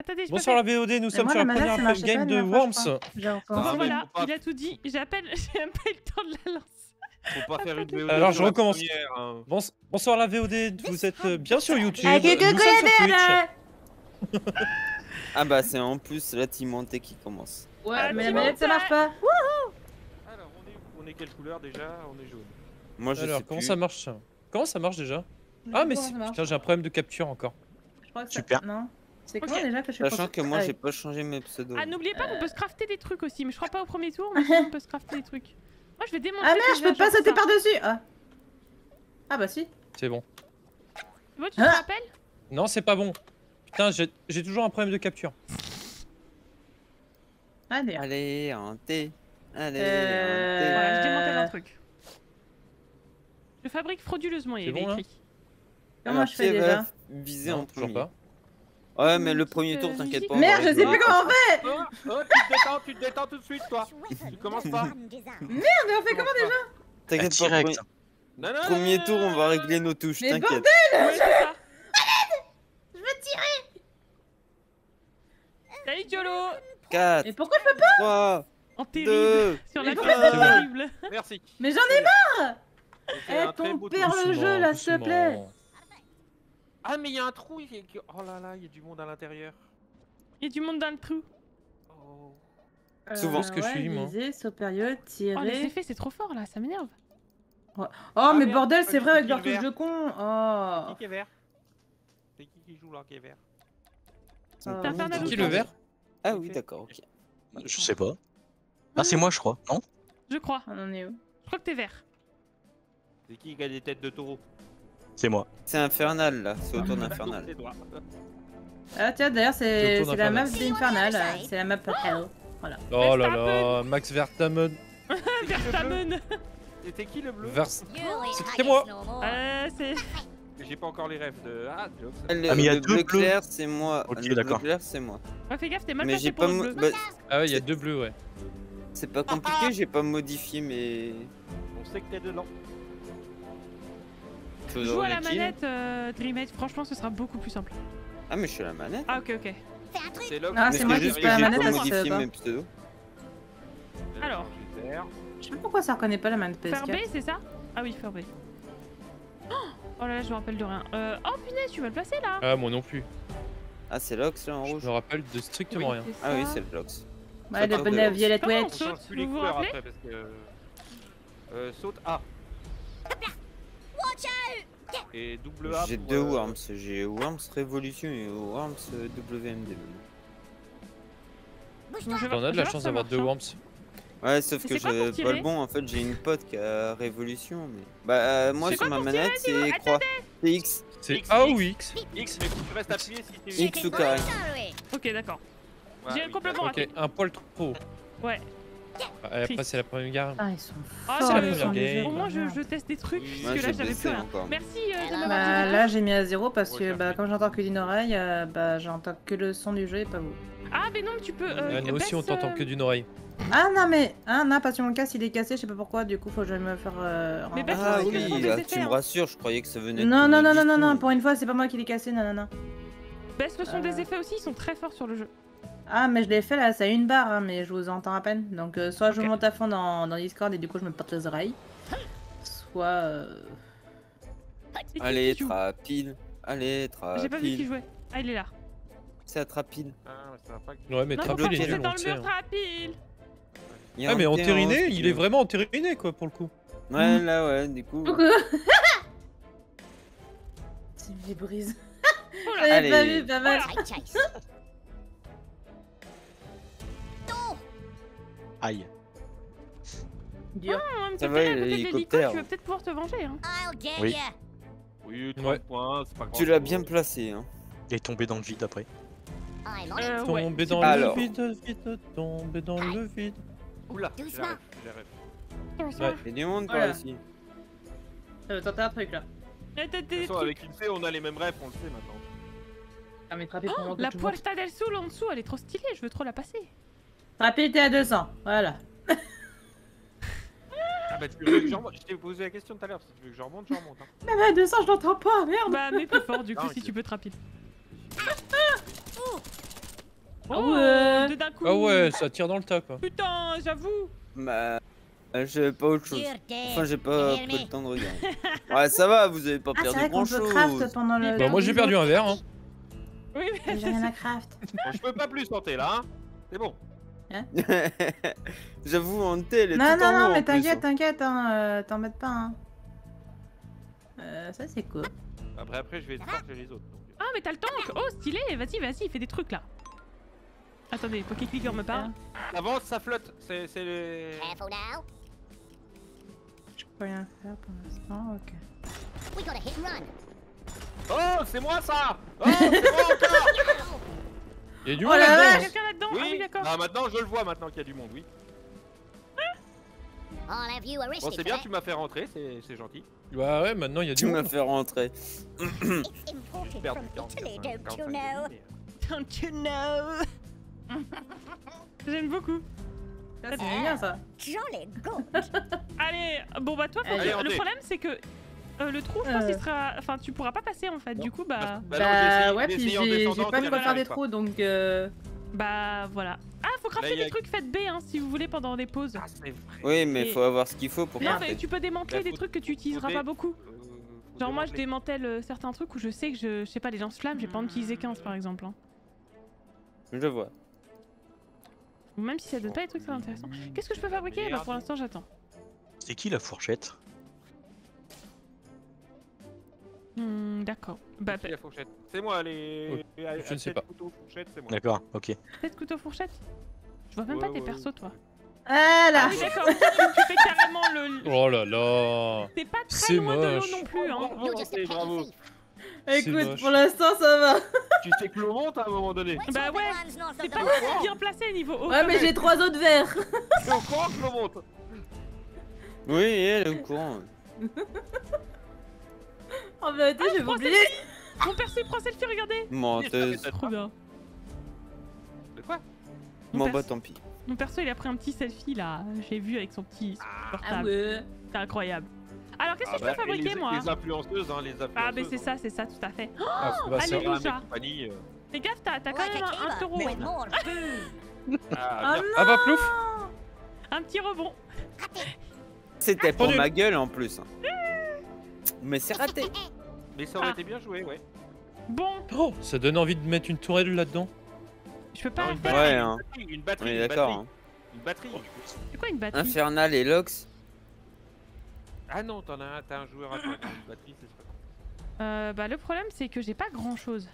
Attendez, je Bonsoir la m'appelle. VOD, nous sommes moi, sur la la manette, ça première marchait pas game la de dernière fois, je Worms. crois. J'ai Ah, recommencé. mais Voilà, faut pas- il a tout dit. J'appelle, j'ai même pas eu le temps de la lancer. Faut pas faire une VOD. Alors, sur je la recommence. première, hein. Bonsoir la VOD, vous êtes bien sur YouTube, Ah, nous sommes sur Twitch. Ah bah c'est en plus la team hantée qui commence. Ouais, Ah, mais tu la manette, ça m'entends marche pas. Alors, on est quelle couleur déjà? On est jaune. Moi je Alors, sais comment plus. ça marche ça? Comment ça marche déjà? Ah mais Comment ça marche putain, j'ai un problème de capture encore. Je crois que ça- Super. Non. C'est Ok. comment déjà que je suis Sachant que moi Ah, j'ai pas changé mes pseudos. Ah, n'oubliez pas qu'on peut se crafter des trucs aussi, mais je crois pas au premier tour, mais sinon, on peut se crafter des trucs. Moi, je vais démontrer. Ah merde, que je j'ai peux pas un genre sauter ça. par-dessus. Ah. Ah bah si. C'est bon. Tu vois, tu te Ah. rappelles? Non, c'est pas bon. Putain, j'ai toujours un problème de capture. Allez. Allez, hanté. Allez, Voilà, je démantèle un Euh, truc. Je fabrique frauduleusement, il y C'est avait bon, là écrit. Comment je fais déjà? Viser Non, en toujours premier. pas. Ouais, mais le Petite, premier tour, t'inquiète musique. pas. on Merde, va je sais régler. plus comment on fait. Tu te détends tout de suite, toi. Tu commences pas. Mais on fait comment déjà? T'inquiète pas, Direct. Non, non, premier non, tour, non, on va non, régler nos touches, Mais t'inquiète. Ouais, c'est ça. Je veux tirer. Salut, Diolo. 4, Mais pourquoi je peux pas? 3, En terrible. 2, Sur la Mais carte pourquoi terrible. Merci. Mais j'en ai marre. C'est un Eh, très ton beau père tour. le jeu là, s'il te plaît. Doucement. Ah, mais il y a un trou. Oh là là, il y a du monde à l'intérieur. Il y a du monde dans le trou. Oh. Souvent. ce que je suis, moi. Viser, saut période, Oh, les tirer. effets, c'est trop fort là, ça m'énerve. Oh, Ah, mais merde, bordel, pas c'est du vrai tout avec leur qu'il est touche de con. Oh. Qui est vert? C'est qui joue là qui est vert? T'as fait un C'est atout. qui le vert? Ah oui, d'accord, ok. Je sais pas. Ah, c'est moi, je crois. Non? Je crois. On en est où? Je crois que t'es vert. C'est qui a des têtes de taureau? C'est moi. C'est infernal là, c'est autour d'Infernal. C'est toi. Ah tiens, d'ailleurs, C'est c'est autour la map d'Infernal. d'Infernal. C'est la map Hell. Oh là là, Max Verstappen. Verstappen. C'était qui le bleu? C'était moi. C'est. J'ai pas encore les rêves de. Ah, Jobs. Le, Ah, mais il y a le deux bleu bleus. clair, c'est moi. Ok, le bleu d'accord. clair, c'est moi. Ouais, fais gaffe, t'es mal Mais placé j'ai pour pas. le bleu. Bah, Ah ouais, il y a deux bleus, ouais. c'est pas compliqué, j'ai pas modifié mes. On sait que t'es dedans. Joue à la kills. manette, Dreamhead, franchement, ce sera beaucoup plus simple. Ah, mais je suis à la manette. Ah, ok, ok. C'est là. Ah, Mais c'est moi qui juste suis que pas à j'ai la manette, pas parce que modifié ça va mes pseudos. Alors. Je sais pas pourquoi ça reconnaît pas la manette Faire B, PS4. c'est ça? Ah oui, faire B. Oh là là, je me rappelle de rien. Oh punaise, tu vas le placer là. Ah, moi non plus. Ah, c'est Lox là en Je rouge. me rappelle de strictement rien. Ah oui, c'est le Lox. Ouais, le Ça, bonnet pardon. violette Comment on wedge. On saute, change plus les vous vous couleurs rappelez? après parce que. Saute A. Et double A. J'ai pour, deux Worms, j'ai Worms Révolution et Worms WMD. On a de la chance d'avoir deux Worms. Ouais, sauf Mais que c'est quoi pour j'avais pas tirer le bon, en fait j'ai une pote qui a Révolution, mais... Bah moi C'est sur quoi ma pour tirer, manette dis-moi? c'est croix, c'est X, C'est X, A X. ou X? X, mais faut que tu restes appuyé si tu. X ou carré. Ok, d'accord. Ouais, J'ai oui, complètement Ok, raté. un poil trop. Ouais. Après Triste. c'est la première guerre. Ah, ils sont Ah, forts, c'est la les première gens du game. jeu. Au moins, je teste des trucs, Oui. puisque Moi, là, j'ai j'avais plus baissé rien. encore. Merci de Bah m'avoir dit. là j'ai mis à 0 parce que Ouais, bah comme j'entends que d'une oreille, bah j'entends que le son du jeu et pas vous. Ah, mais non, mais tu peux. Nous aussi on baisse, t'entend que d'une oreille. Ah non mais non parce que mon casque il est cassé, je sais pas pourquoi, du coup faut que je me faire Mais baisse Ah le son oui, des là, effets, tu me hein. rassures, je croyais que ça venait de Non ton non non non non audition. non, pour une fois c'est pas moi qui l'ai cassé, non non non. Baisse le son des effets aussi, ils sont très forts sur le jeu. Ah mais je l'ai fait là, ça a une barre hein, mais je vous entends à peine. Donc soit je Ok. monte à fond dans Discord et du coup je me porte les oreilles. Soit C'est qui Allez, qui joue trapile, allez, J'ai pas vu qui trapile, jouait. Ah, il est là. c'est à trapile. Ah, ouais, ça va pas. Ouais, mais Non, Trapil faut il est foncer nul, dans on le le sait. mur, Trapil. Il y a Ah, mais un entériné, terrain, il est vraiment entériné quoi pour le coup. Ouais, là, ouais, du coup... coucou. Tu me brise. Oh là. J'avais pas Allez. vu, pas mal. Aïe. Dur. En même Ça temps, va, t'es là à côté de l'hélicoptère. l'hélico, tu vas peut-être pouvoir te venger. Hein. Oui. Oui, 30 Ouais. points, c'est pas grave. Tu l'as bien placé, hein. Il est tombé dans le vide après. Ouais. Tomber dans Alors. le vide, vite, tomber dans le vide. Oula, j'ai Doucement. la rêve. Ouais. Il y a du monde par Voilà. ici. Ça veut tenter un truc là. Là, t'as De des toute façon, trucs. avec une C, on a les mêmes rêves, on le sait maintenant. Ah mais Trapil pour moi La tout le monde. Puerta del Sol en dessous, elle est trop stylée, je veux trop la passer. Trapil t'es à 200, voilà. Ah bah, tu veux que je remonte? Je t'ai posé la question tout à l'heure, si tu veux que je remonte, je remonte. Hein. Mais à 200 je l'entends pas, merde. Bah, mais plus fort du coup, Ah, si ok. tu peux te rapide. Oh, ouais. deux d'un coup. Ah ouais, ça tire dans le tas quoi. Putain, j'avoue. Bah, j'avais pas autre chose. You're dead. Enfin, j'ai pas Hear pris me? le temps de regarder. Ouais, ça va, vous avez pas Ah, c'est perdu vrai qu'on grand peut chose. craft pendant le. Bah moi j'ai perdu un verre. Hein. Oui, mais J'ai rien à craft. Bon, je peux pas plus tenter là, hein. C'est bon. J'avoue, Ante, elle est Non, tout en non, haut non, en mais plus, t'inquiète, hein. t'inquiète, hein, t'embête pas, hein. Ça c'est cool. Après, je vais sortir les autres. donc. Ah, mais t'as le tank. Oh, stylé. Vas-y, fais des trucs là. Attendez, Poké Clicker me parle. Avance, ça flotte. C'est le. Careful now. Je peux rien faire pour l'instant, ok. We got a hit and run. Oh, c'est moi ça. Oh, c'est moi encore. Il y a du Oh monde la là-dedans. vache. Quelqu'un là-dedans? Ah oui, Oui. d'accord. Ah, maintenant, je le vois maintenant qu'il y a du monde, oui. I'll have you Bon, arrested c'est for bien, that. tu m'as fait rentrer, c'est gentil. Bah ouais, maintenant il y a du Tu m'as monde. fait rentrer. It's J'ai imported perdu from Italy, 45 don't you know? minutes, Don't you know? J'aime beaucoup. Ça c'est génial ça. Jolly good. Allez, bon bah toi, faut Allez, que- on le est. problème c'est que le trou, je pense, il sera. Enfin, tu pourras pas passer en fait. Du coup, bah, Bah non, j'ai essayé- ouais, j'ai puis essayé en j'ai descendant, pas de tu quoi l'as faire des fait, quoi. trous donc. bah voilà. Ah, faut crafter Là, il y a- des trucs, faites B hein, si vous voulez pendant des pauses. Ah, c'est vrai. Oui, mais Et- faut avoir ce qu'il faut pour Non, crafter. mais tu peux démanteler Bah, des faut- trucs que tu utiliseras faut pas dé- beaucoup. Faut Genre moi je démanteler. démantèle certains trucs où je sais que je sais pas, les lance-flammes, j'ai pas envie d'utiliser 15 par exemple. Hein. Je vois. Ou même si ça donne pas des trucs très intéressants. Qu'est-ce que je peux fabriquer? Bah pour l'instant j'attends. C'est qui la fourchette? D'accord. Bah Qui la fourchette. C'est moi les. je ne sais pas. Couteau, fourchette, c'est moi. D'accord, ok. peut-être couteau fourchette. Je vois même pas tes persos toi. Ah là. Ah oui d'accord, tu fais carrément le... Oh là là. T'es pas très C'est loin de l'eau moche. non plus hein. Oh, You're just a c'est petty bravo. thief. C'est Écoute, moche. pour l'instant ça va. Tu sais que l'eau monte à un moment donné. Bah ouais, Runs north c'est of pas the bien placé niveau eau. Ouais, mais j'ai 3 autres verres. C'est au courant que l'eau monte. Oui, elle est au courant. En vérité, je vais prends oublier. Mon perso il prend selfie, regardez. Menteuse. Trop bien. De quoi? Bon Mon bah perso- tant pis. Mon perso il a pris un petit selfie là, j'ai vu avec son petit Ah portable. ouais. C'est incroyable. Alors qu'est-ce que je bah, peux fabriquer les, moi? Les influenceuses, hein, les influenceuses. Ah mais c'est ça, tout à fait. Ah, bah, ça. allez, Ramé Louja. compagnie. Fais gaffe, t'as quand Like même a un killer taureau. with more food. Ah, bien. Ah bah plouf. Un petit rebond. C'était pour Pendu. ma gueule en plus. Mais c'est raté. Mais ça aurait Ah. été bien joué, ouais. Bon, Oh, ça donne envie de mettre une tourelle là-dedans. je peux pas Non, en une faire. Ouais, hein. Une batterie, On est une d'accord. batterie. Hein. Une batterie. C'est quoi une batterie? Infernal et Lox. Ah non, t'as un joueur à toi. Une batterie, c'est pas. Bah le problème c'est que j'ai pas grand chose.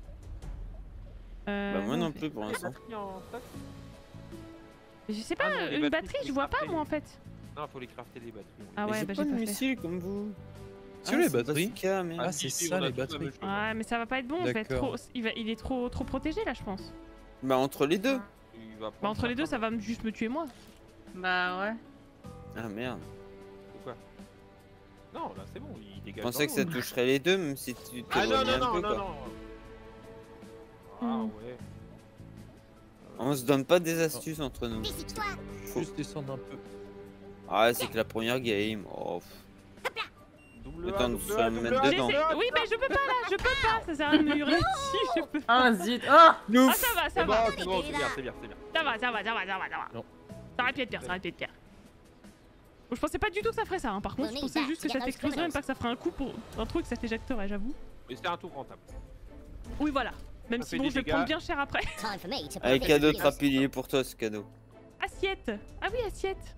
Bah moi non plus pour l'instant. Batterie en stock? Je sais pas, Ah non, les une batteries, batterie faut je vois les pas crafter. moi en fait. Non, faut les crafter les batteries. Ah Mais ouais, j'ai bah pas j'ai de pas fait. missile comme vous. Sur les c'est batteries. bazooka, mais... Ah, c'est si, ça, on a les tous la batteries. même chose. Ouais mais ça va pas être bon, D'accord. il est trop protégé là je pense. Bah entre les deux. Il va Bah prendre entre les deux 50. ça va juste me tuer moi. Bah ouais. Ah merde. Pourquoi? Non, là c'est bon, il Je dégage. pensais que ça toucherait les deux même si tu Ah non, t'éloignais non, un peu non, quoi. non, non. Ah Hmm. ouais. On se donne pas des astuces entre nous. Décide-toi. Faut- Juste descendre un peu. Ah c'est que la première game. Oh. Double Attends, double ça va me mettre A, dedans. double A, Oui mais je peux pas là, je peux pas, ça sert à rien de me hurler dessus, je peux. Ah zut. Oh. Ah Ouf. ça va, C'est bon, ça c'est bon, c'est bien, c'est bien, c'est bien. va. Non. Ça aurait pu être pire, Bon, je pensais pas du tout que ça ferait ça, hein. Par contre, je pensais juste que ça t'exploserait, même pas que ça ferait un coup pour un truc, ça t'éjecterait, j'avoue. Mais c'était un tour rentable. Oui, voilà. Même Ça si fait bon, des je vais dégâts. prendre bien cher après. Time for me to Avec perfect cadeau the de news. rapilier pour toi ce cadeau. Assiette. Ah oui, assiette.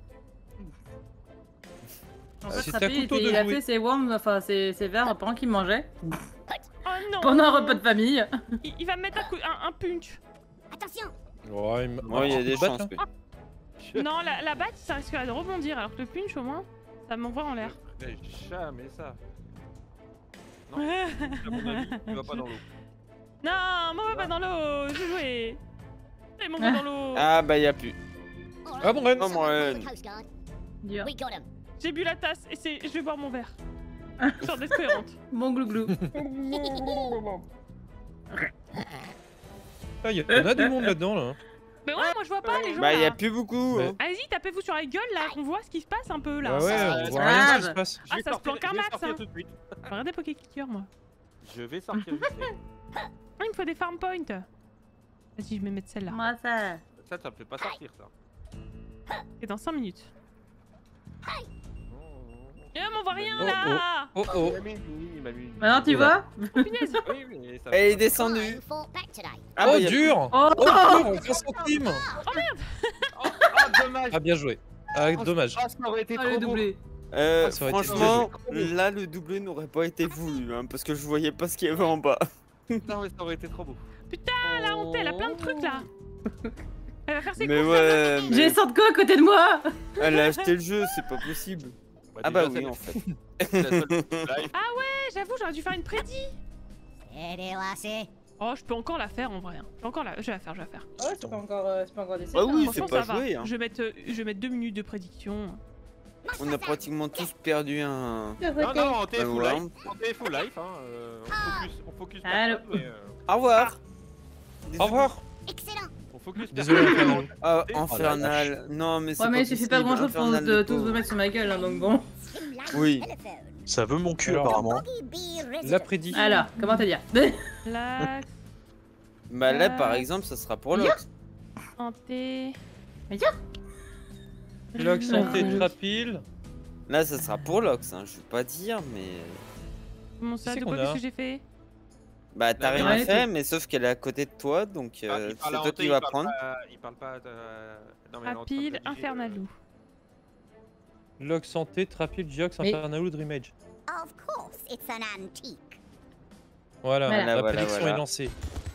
En Ah, fait, c'est Trappy, un couteau il de a jouet. fait ses worms, enfin ses verres pendant qu'il mangeait. Oh non. Pendant un repas de famille. Il va me mettre un punch. Attention. Ouais, Ouais, il y a des Battre, chances. hein. Oui. Non, la batte, ça risquerait de rebondir, alors que le punch, au moins, ça m'envoie en l'air. Mais jamais ça. Non, à mon avis, tu vas pas dans l'eau. Non, m'envoie pas dans l'eau, je vais jouer. Et m'envoie dans l'eau. Ah bah y a plus. Ah bon, Ren. Oh mon Someone call Ren. the Coast Guard. Dur. We got him. J'ai bu la tasse et je vais boire mon verre. Sorte d'être cohérente. Bon glouglou. Ah, y en a du monde là-dedans là. Mais ouais, moi je vois pas les gens Bah y là. a plus beaucoup. Mais- Hein. Allez-y, tapez-vous sur la gueule là, qu'on voit ce qui se passe un peu là. Ah ouais, ça, on c'est voit rien ce qui grave. se passe. Ah, ça se planque un je vais max, sortir hein. tout de suite. Regardez Poké Clicker, moi. Je vais sortir vite fait. Ah, il me faut des farm points. Vas-y, je vais mettre celle-là. Moi ça. Ça me fait pas sortir ça. Et dans 5 minutes. Oh. Eh, mais on voit rien là. Oh oh. Il m'a mis. Maintenant tu vois? Punaise. Oui, mais ça Elle est me- descendue. Crime fought back today. Ah, Oh bah, y a- dur. Oh, Oh dur, 20 centimes. Oh, dommage. Ah bien joué. Ah dommage. Ah, ça aurait été Oh, trop le beau. doublé. ça aurait été Franchement, bien là le doublé n'aurait pas été voulu hein, parce que je voyais pas ce qu'il y avait en bas. Non, mais ça aurait été trop beau. Putain, la honte, elle a plein de trucs là. Elle va faire ses Mais courses. ouais, J'ai mais sorti quoi à côté de moi? elle a acheté le jeu, c'est pas possible. Ah bah déjà, oui en fait. c'est la seule live. Ouais, j'avoue, j'aurais dû faire une prédit. Steady, lassie. Oh, je peux encore la faire en vrai. Je peux encore la... Je vais la faire, je vais la faire. Ouais, c'est pas encore décès. Ah oui, Franchement, c'est pas ça joué. va. Hein. Je vais mettre 2 minutes de prédiction. On a pratiquement tous perdu un. Non, non, on t'est full ouais. life. On t'est full life. Hein. On focus Allô. personne, mais, Au revoir. Au revoir. Excellent. on focus Désolé, personne. Infernal. Ah, Oh, Infernal. Non mais c'est Ouais, mais pas j'ai fait pas possible, grand chose pour Infernal, le tous vous pauvre. mettre sur ma gueule, hein, donc bon. Slimline Oui. telephone. Ça veut mon cul Alors. apparemment. Boggy Bee La resident. prédit. Alors, comment te dire? La Bah là par exemple ça sera pour Lox. santé. Log santé trapile. Là ça sera pour Lox, hein. Je vais pas dire mais. Comment ça, Qui c'est de qu'on quoi a qu'est-ce que j'ai fait? Bah t'as Ouais, rien ouais, fait mais sauf qu'elle est à côté de toi donc Ah, il c'est parle toi hanté, qui il vas parle prendre. pas- Il parle pas de. Non, mais elle est en train de Rapide, rédiger, Infernalou. Log santé trapile Giox Mais- Infernalou Dreamage. Of course, it's an antique. Voilà, Voilà. la Voilà, prédiction voilà. est lancée.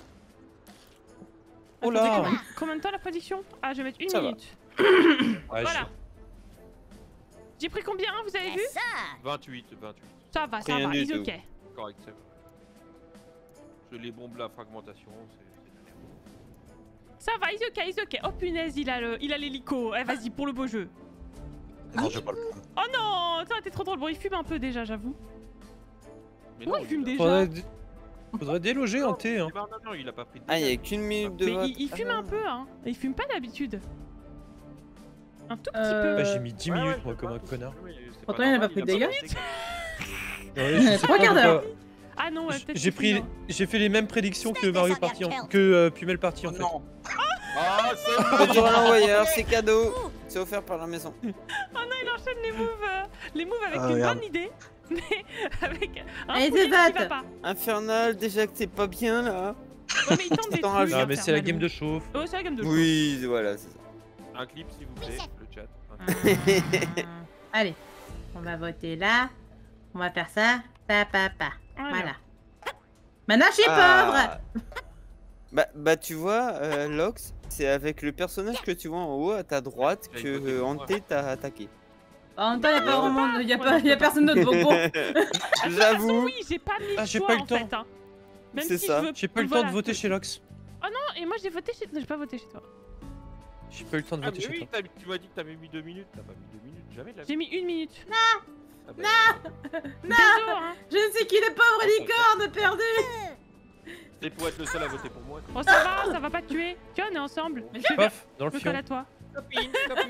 Oh Oh là. Combien de temps la prédiction? Ah, je vais mettre 1 Ça va. minute. Ouais, Voilà. J'ai pris combien, vous avez vu? Yes, sir. 28. Ça va, Rien il du est tout. ok. Correct, c'est bon. Je les bombes la fragmentation, c'est. Ça va, il est ok. Oh punaise, il a l'hélico. Eh, vas-y, pour le beau jeu. Non, j'ai pas le plan. Oh non, ça a été trop drôle. Bon, il fume un peu déjà, j'avoue. Mais Pourquoi il fume a- déjà? Faudrait déloger en T. Hein. Non, il a pas pris de Ah il y a dégâts. qu'une minute de Mais vote. il fume un peu, hein. Il fume pas d'habitude. Un tout petit Bah, j'ai mis 10 Ouais, minutes ouais, moi je comme sais un pas. connard. Oui, c'est Pourtant, il a normal, pas pris de dégâts. Ouais, je sais 3 pas quarts d'heure. pourquoi. peu. Ah non, ouais, peut-être. J'ai que pris, sinon. j'ai fait les mêmes prédictions que Mario Party, Pumel Party en fait. Non. Ah, c'est Retour à l'envoyeur, c'est cadeau. C'est offert par la maison. Oh non, il enchaîne les moves avec Ah, une merde. bonne idée, mais avec un Allez, poulet c'est qui va batte. pas. Infernal, déjà que t'es pas bien là. Ouais, mais il tente des T'en trucs. rajoutes. Non mais c'est la Infernal. game de chauffe. Oh, c'est la game de Oui, voilà, c'est ça. Un clip, s'il vous plaît, le chat. Allez, on va voter là. On va faire ça. Pa. Voilà. Maintenant, je suis pauvre. Bah tu vois, Lox, c'est avec le personnage que tu vois en haut à ta droite Il a que voté pour moi. Hanté t'a attaqué. En même temps, il n'y a pas vraiment. Il y a personne d'autre. Bon, bon. De toute façon, J'avoue. oui, j'ai pas mis Ah, le j'ai choix pas eu le en temps. fait. Hein. Même C'est si ça. je veux. J'ai pas eu le temps Voilà. de voter chez Lox. Oh non, et moi j'ai voté chez. Non, j'ai pas voté chez toi. J'ai pas eu le temps de Ah, voter mais chez oui, toi. tu m'as dit que t'avais mis 2 minutes. T'as pas mis 2 minutes, jamais de la vie. J'ai mis 1 minute. Ah, bah, Désolé, hein. Je ne sais qui le pauvre licorne perdu. C'est pour être le seul à voter pour moi. Oh, ça va pas te tuer. Tiens, on est ensemble. Paf, dans le Je me colle fion. à toi. Copine.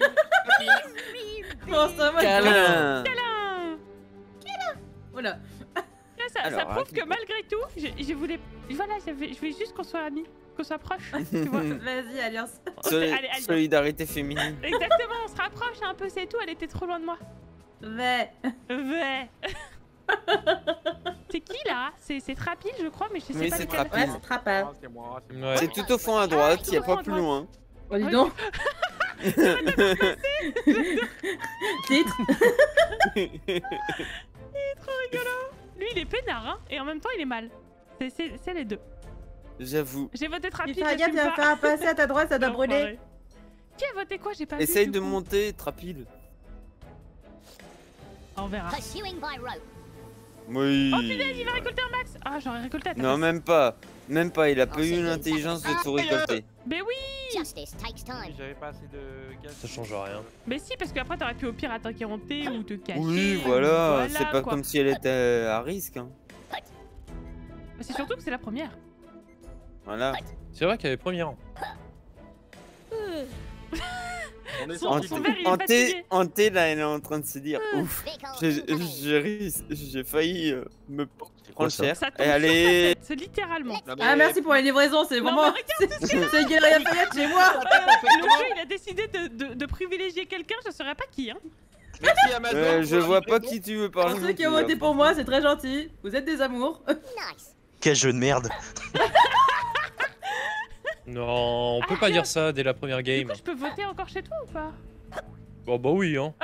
Bon, ça va. Câlin. Voilà. Là, ça Alors, prouve raconte-moi. que malgré tout, je voulais. Voilà, je voulais juste qu'on soit amis, qu'on soit proches. Tu vois. Vas-y, Alliance. Soli- Allez, allez. Solidarité féminine. Exactement, on se rapproche un peu, c'est tout. Elle était trop loin de moi. Vais. Ouais. C'est qui là? C'est Trapil, je crois, mais je sais Oui, pas c'est lequel. Trapil. Ouais, c'est trapable. Ah, c'est moi, c'est moi. Ouais. C'est tout au fond à droite, y a pas plus loin. Oh, dis donc. Titre. Lui, il est peinard, hein, et en même temps, il est mal. C'est les deux. J'avoue. J'ai voté Tu Trapil. fais gaffe, j'assume il va pas. faire passer à ta droite, ça doit brûler. L'enfoiré. Qui a voté quoi? J'ai pas vu. Essaye du de coup. monter, Trapil. On verra. Pursuing by rope. Oui. Oh punaise, il va récolter un max. Ah, j'aurais récolté à ta Non, place. même pas. Même pas, il a pas Oh, eu c'est l'intelligence de bien, ça. tout récolter. Mais oui. Justice takes time. J'avais pas assez de gaz. Ça change rien. Mais si, parce qu'après, t'aurais pu au pire attaquer en T ou te cacher. Oui, ou- voilà. C'est pas quoi. comme si elle était à risque. Hein. C'est surtout que c'est la première. Voilà. C'est vrai qu'elle est première. On est Son sorti son de- verre, il est fatigué. Hanté, là, elle est en train de se dire ouf, Because j'ai failli me C'est quoi prendre ça? cher. Ça tombe Et sur allez. sa tête, c'est littéralement. Non, mais- Ah, merci pour la livraison, c'est Non, vraiment. mais C'est Galeria Lafayette chez moi. Le jeu, il a décidé de privilégier quelqu'un, je saurais pas qui, hein. Merci Amazon. Je vois pas qui tu veux parler. Pour ceux qui ont voté pour moi, c'est très gentil. Vous êtes des amours. nice. Quel jeu de merde. Non, on peut pas dire ça dès la première Du game. coup, je peux voter encore chez toi ou pas? Bon bah oui hein.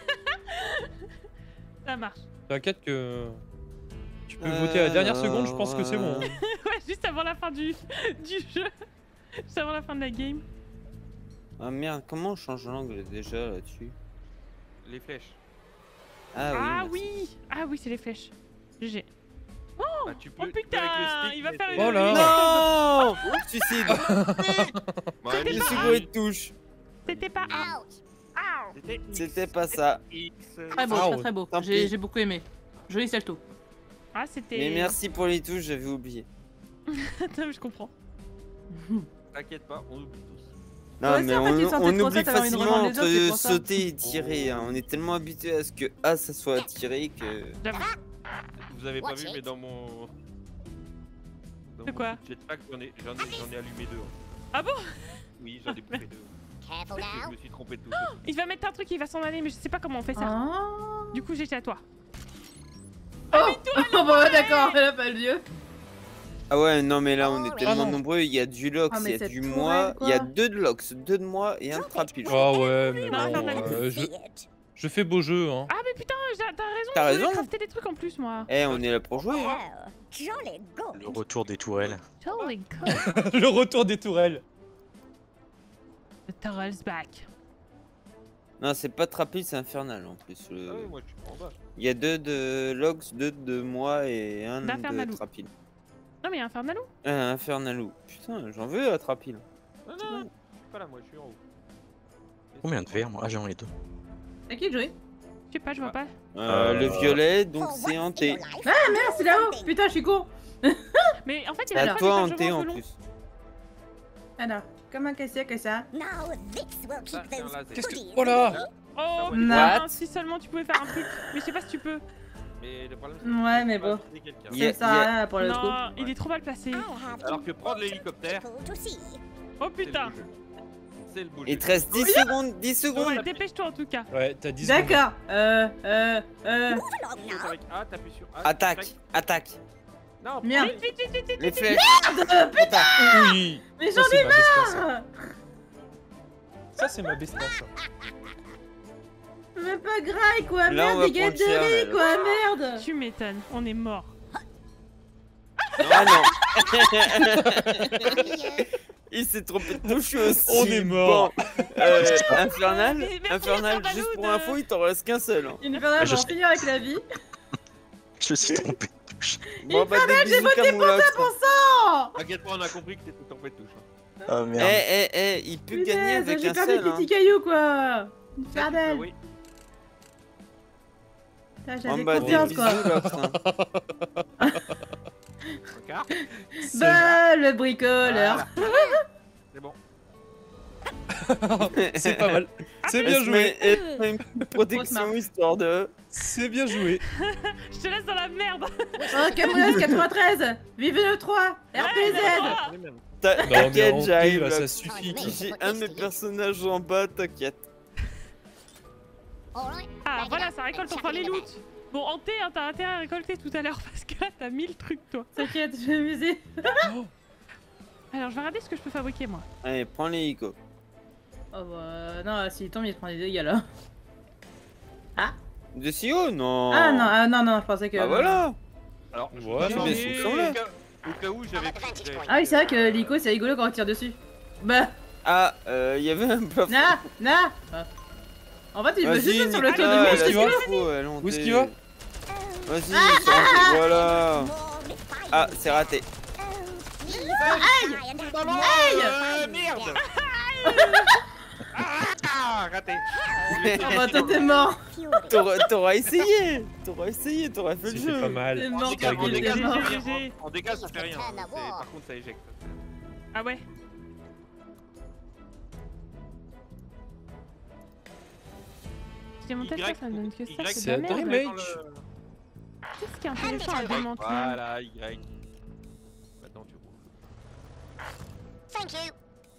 Ça marche. T'inquiète que tu peux voter à la dernière seconde, je pense que c'est bon. hein. Ouais, juste avant la fin du jeu. Juste avant la fin de la game. Ah merde, comment on change l'angle déjà là-dessus? Les flèches. Ah oui. Ah merci. oui. Ah oui, c'est les flèches. GG. Bah, tu peux, Oh tu peux avec putain, le stick, il va mais faire t'es- une... Oh là. Non. Suicide. Bon, Je allez, suis bruit de touche. C'était pas un. Ouch. Ow. c'était X. C'était pas ça. X. Très beau, Ah, très très beau. tant J'ai pis. beaucoup aimé. Joli salto. Ah, c'était... Mais merci pour les touches, j'avais oublié. Attends, mais je comprends. T'inquiète pas, on oublie tous. Non, Ouais, mais c'est en fait, tu sentais on trop oublie ça, t'avais envie de facilement rejoindre les autres, c'est entre pour ça. sauter et tirer. Hein. On est tellement habitué à ce que A ça soit attiré que. J'avoue. Vous avez pas Watch vu, it. mais dans mon. Dans De mon quoi jetpack, j'en ai allumé deux. Ah bon? Oui, j'en ai bouffé deux. Careful Je now. me suis trompé de tout. Il va mettre un truc, il va s'en aller, mais je sais pas comment on fait ça. Ah. Du coup, j'étais à toi. Oh, oh bah ouais, d'accord, elle a pas lieu. Ah ouais, non, mais là on est Ah tellement non. nombreux. Il y a du Lox, Ah, mais il y a cette du tourelle, moi, il y a quoi. 2 de Lox, 2 de moi et un de Trapil. Ah ouais, mais Non, bon, non, non, je fais beau jeu hein. Ah, mais putain, t'as raison, T'as je voulais raison. crafter des trucs en plus, moi. Eh, on est là pour jouer. Hein. Oh, jolly Le good. retour des tourelles. Holy cow. Le retour des tourelles. The turtle's back. Non, c'est pas Trapil, c'est Infernal en plus. Ah ouais, moi je suis en bas. Il y a 2 de Lox, 2 de moi et un D'Infernalou. de Trapil. Non, mais il y a un Infernalou. Infernalou. Putain, j'en veux à Trapil. Non, non, je suis pas là, moi je suis en haut. Combien de verres moi? Ah, j'en ai deux. C'est qui Joey? Je sais pas, je vois pas. Le violet, donc For c'est once hanté. in your life, Ah merde, c'est là-haut. Putain, je suis con. Mais en fait, il C'est y a à pas toi des hanté chargements en selon. plus. Alors, comment que c'est que ça? now this will Ah, keep c'est un those laser. Qu'est-ce que. goodies. Oh là. Oh What? putain, si seulement tu pouvais faire un truc. Mais je sais pas si tu peux. Mais le problème Ouais, mais que tu vas bon. viser quelqu'un. Yeah. C'est ça rien pour le coup. Non, il est trop mal placé. I'll have Alors que prendre l'hélicoptère, people to see. Oh c'est le putain. beau jeu. C'est le beau Il jeu. te reste 10 secondes, 10 secondes. Ouais, dépêche-toi en tout cas. Ouais, t'as 10 secondes. D'accord. Move along Saute now. avec A, t'appuies sur A. Attaque, tac. attaque. Non, Merde. Vite, vite, vite, vite, vite, Les vite. flèches. Putain. Oui. Mais Ça j'en c'est ai ma bestia ça. marre. Ça c'est ma bestia ça. Mais pas graille quoi, Là, on merde, va des galettes de prendre cher, riz là. quoi, merde. Tu m'étonnes, on est mort. Ah non, Here. il s'est trompé de touche aussi. On est mort. Bon, Infernal, Mais merci, Infernal, Infernalou, juste pour de- info, il t'en reste qu'un seul. Hein. Une fois Je va en sais. finir avec la vie. Je me suis trompé de touche. Bon, bah, des bisous, Camoulox. Oh. T'inquiète pas, on a compris que t'étais trompé de touche. hein. Ah Eh, merde. il peut gagner Punaise, avec j'ai un perdu seul. des Hein. petits cailloux quoi. Une fardelle. Oui. Putain, En j'avais bas, des confiance bisous, quoi. Lox. Hein. Regarde. Bah, le bricoleur. Voilà. C'est bon. C'est pas mal. C'est bien Elle se joué. met- elle se met une petite protection histoire de. C'est bien joué. Je te laisse dans la merde. Oh, Camoulox 93. Vive le 3. RPZ. On est même. Non mais T'inquiète, en j'arrive. là, ça Lox. suffit. J'ai un de mes personnages en bas, t'inquiète. All right. Ah bag it voilà, up ça récolte and enfin chuck it les in the loots. Bon, Hanté, hein, t'as intérêt à récolter tout à l'heure parce que là t'as 1000 trucs toi. T'inquiète, je vais m'amuser. Alors je vais regarder ce que je peux fabriquer moi. Allez, prends l'hélico. Oh bah, non, s'il tombe, il se prend des dégâts là. De si haut, non. Ah non, je pensais que. Bah voilà. Alors, Ouais, je non, vais mais- au cas où j'avais. Ah oui, c'est vrai que l'ICO c'est rigolo quand on tire dessus. Bah, Ah, il y avait un plafond. Ah. En fait, il veut Vas-y, juste sur le tour Nicolas, de Où est-ce qu'il va Où Où est-ce qu'il va Vas-y, voilà. More refined. Ah, c'est raté. Oh, please try and have Ballon, no merde. fear. Ah, raté. Oh bah, toi t'es mort. Fury. T'auras essayé. T'aurais fait le C'était pas jeu. mal. C'est En mort, dégâts, en tranquille, dégâts, t'es ça mort. fait rien. GG. En dégâts, ça fait rien. C'est- Par contre, ça éjecte. ça fait- Ah ouais. All right, bag it up and chuck it in the bin. Ah ouais. démontage ça, ça ne donne que ça. C'est un Dream Age. Qu'est-ce qui est intéressant à démonter? Voilà, Y. Maintenant tu roules. Thank you.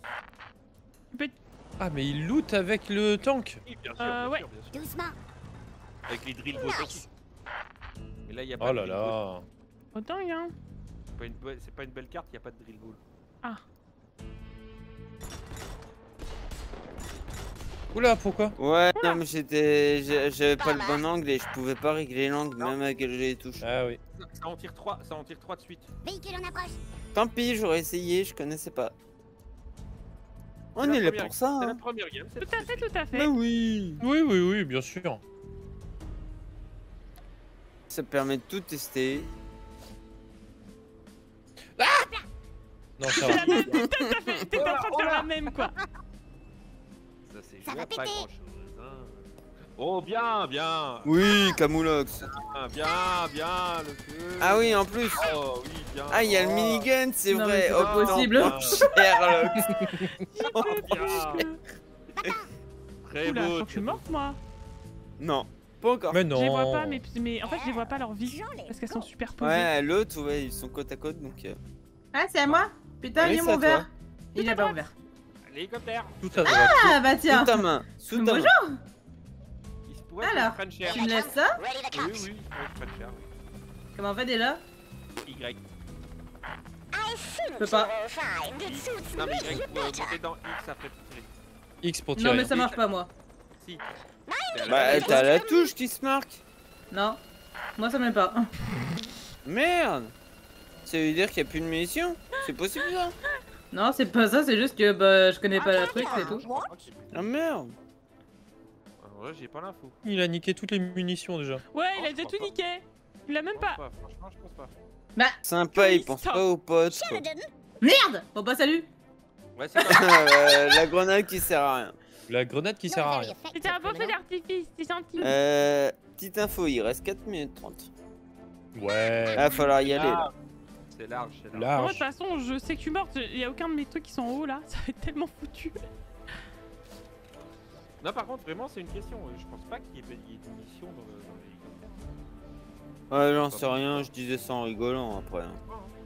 Ah, mais il loot avec le tank. Oui, bien sûr, bien ouais. sûr, bien sûr. Doucement. Avec les drill bots aussi. Mais là, il y a pas Oh de là drill ball. là. Autant, hein. C'est pas une belle carte, il n'y a pas de drill ball. Ah. Oula, pourquoi? Ouais, non, mais j'avais pas le bon angle et je pouvais pas régler l'angle Non. même avec les touches. Ah oui. Ça en tire 3, ça en tire 3 de suite. Véhicule en approche. Tant pis, j'aurais essayé, je connaissais pas. On C'est est la là première- pour ça. C'est la Hein. première game. c'est Tout à fait, tout à fait. Bah oui. Oui, oui, oui, bien sûr. Ça permet de tout tester. Non, ça C'est va. la même, putain, t'es en train de faire la même, quoi. Ça c'est Ça joué va à pas péter. grand chose. Hein. Oh, bien, bien. Oui, Camoulox. Bien, bien, le feu. Ah oui, en plus. Oh, oui, bien. Ah, il y a le Oh, minigun, c'est Non, vrai. mais c'est pas Oh, possible. non, Sherlock. Oh, bien. Très Oula, je beau. crois que je suis morte, moi. Non, pas encore. Mais non. Je les vois pas, mais en fait, je les vois pas leur vie. Parce qu'elles sont superposées. Ouais, l'autre, ouais, ils sont côte à côte, donc... Ah, c'est à moi? Putain, Oui, il est c'est mon à toi. verre. Il est pas ouvert. L'hélicoptère. Tout à droite. Ah, bah tiens. Sous ta main, sous ta main. Bonjour. Il se pourrait Alors, que je prenne cher. tu me laisses ça? Ready to Oui, cook. oui, il se pourrait que je prenne cher. oui. Comment on fait déjà? Y. I think peux pas. you will find it suits Non, mais me Y, pour better. monter dans X après tirer. X pour Non, tirer. mais ça marche pas, moi. Si. Bah, t'as la touche qui se marque. Non. Moi, ça m'aime pas. Merde. Ça veut dire qu'il y a plus de munitions? C'est possible, ça? Non, c'est pas ça, c'est juste que bah, je connais pas le truc, c'est tout. Ah, merde. En vrai, j'ai pas l'info. Il a niqué toutes les munitions déjà. Ouais, il a déjà tout niqué. Il l'a même pas. Franchement, je pense pas. Sympa, il pense pas aux potes. quoi. Sheridan. Merde! Bon bah salut! Ouais, c'est pas La grenade qui sert à rien. La grenade qui sert à rien. C'était un beau feu d'artifice, c'est gentil. Petite info, il reste 4 minutes 30. Ouais. Ah, va falloir y aller là. C'est large, c'est large. Moi, de Large. toute façon, je sais que je suis morte. Il y a aucun de mes trucs qui sont en haut là. Ça va être tellement foutu. Non, par contre, vraiment, c'est une question. Je pense pas qu'il y ait de munitions dans l'hélicoptère. Ouais, j'en sais rien, je disais ça en rigolant après. hein.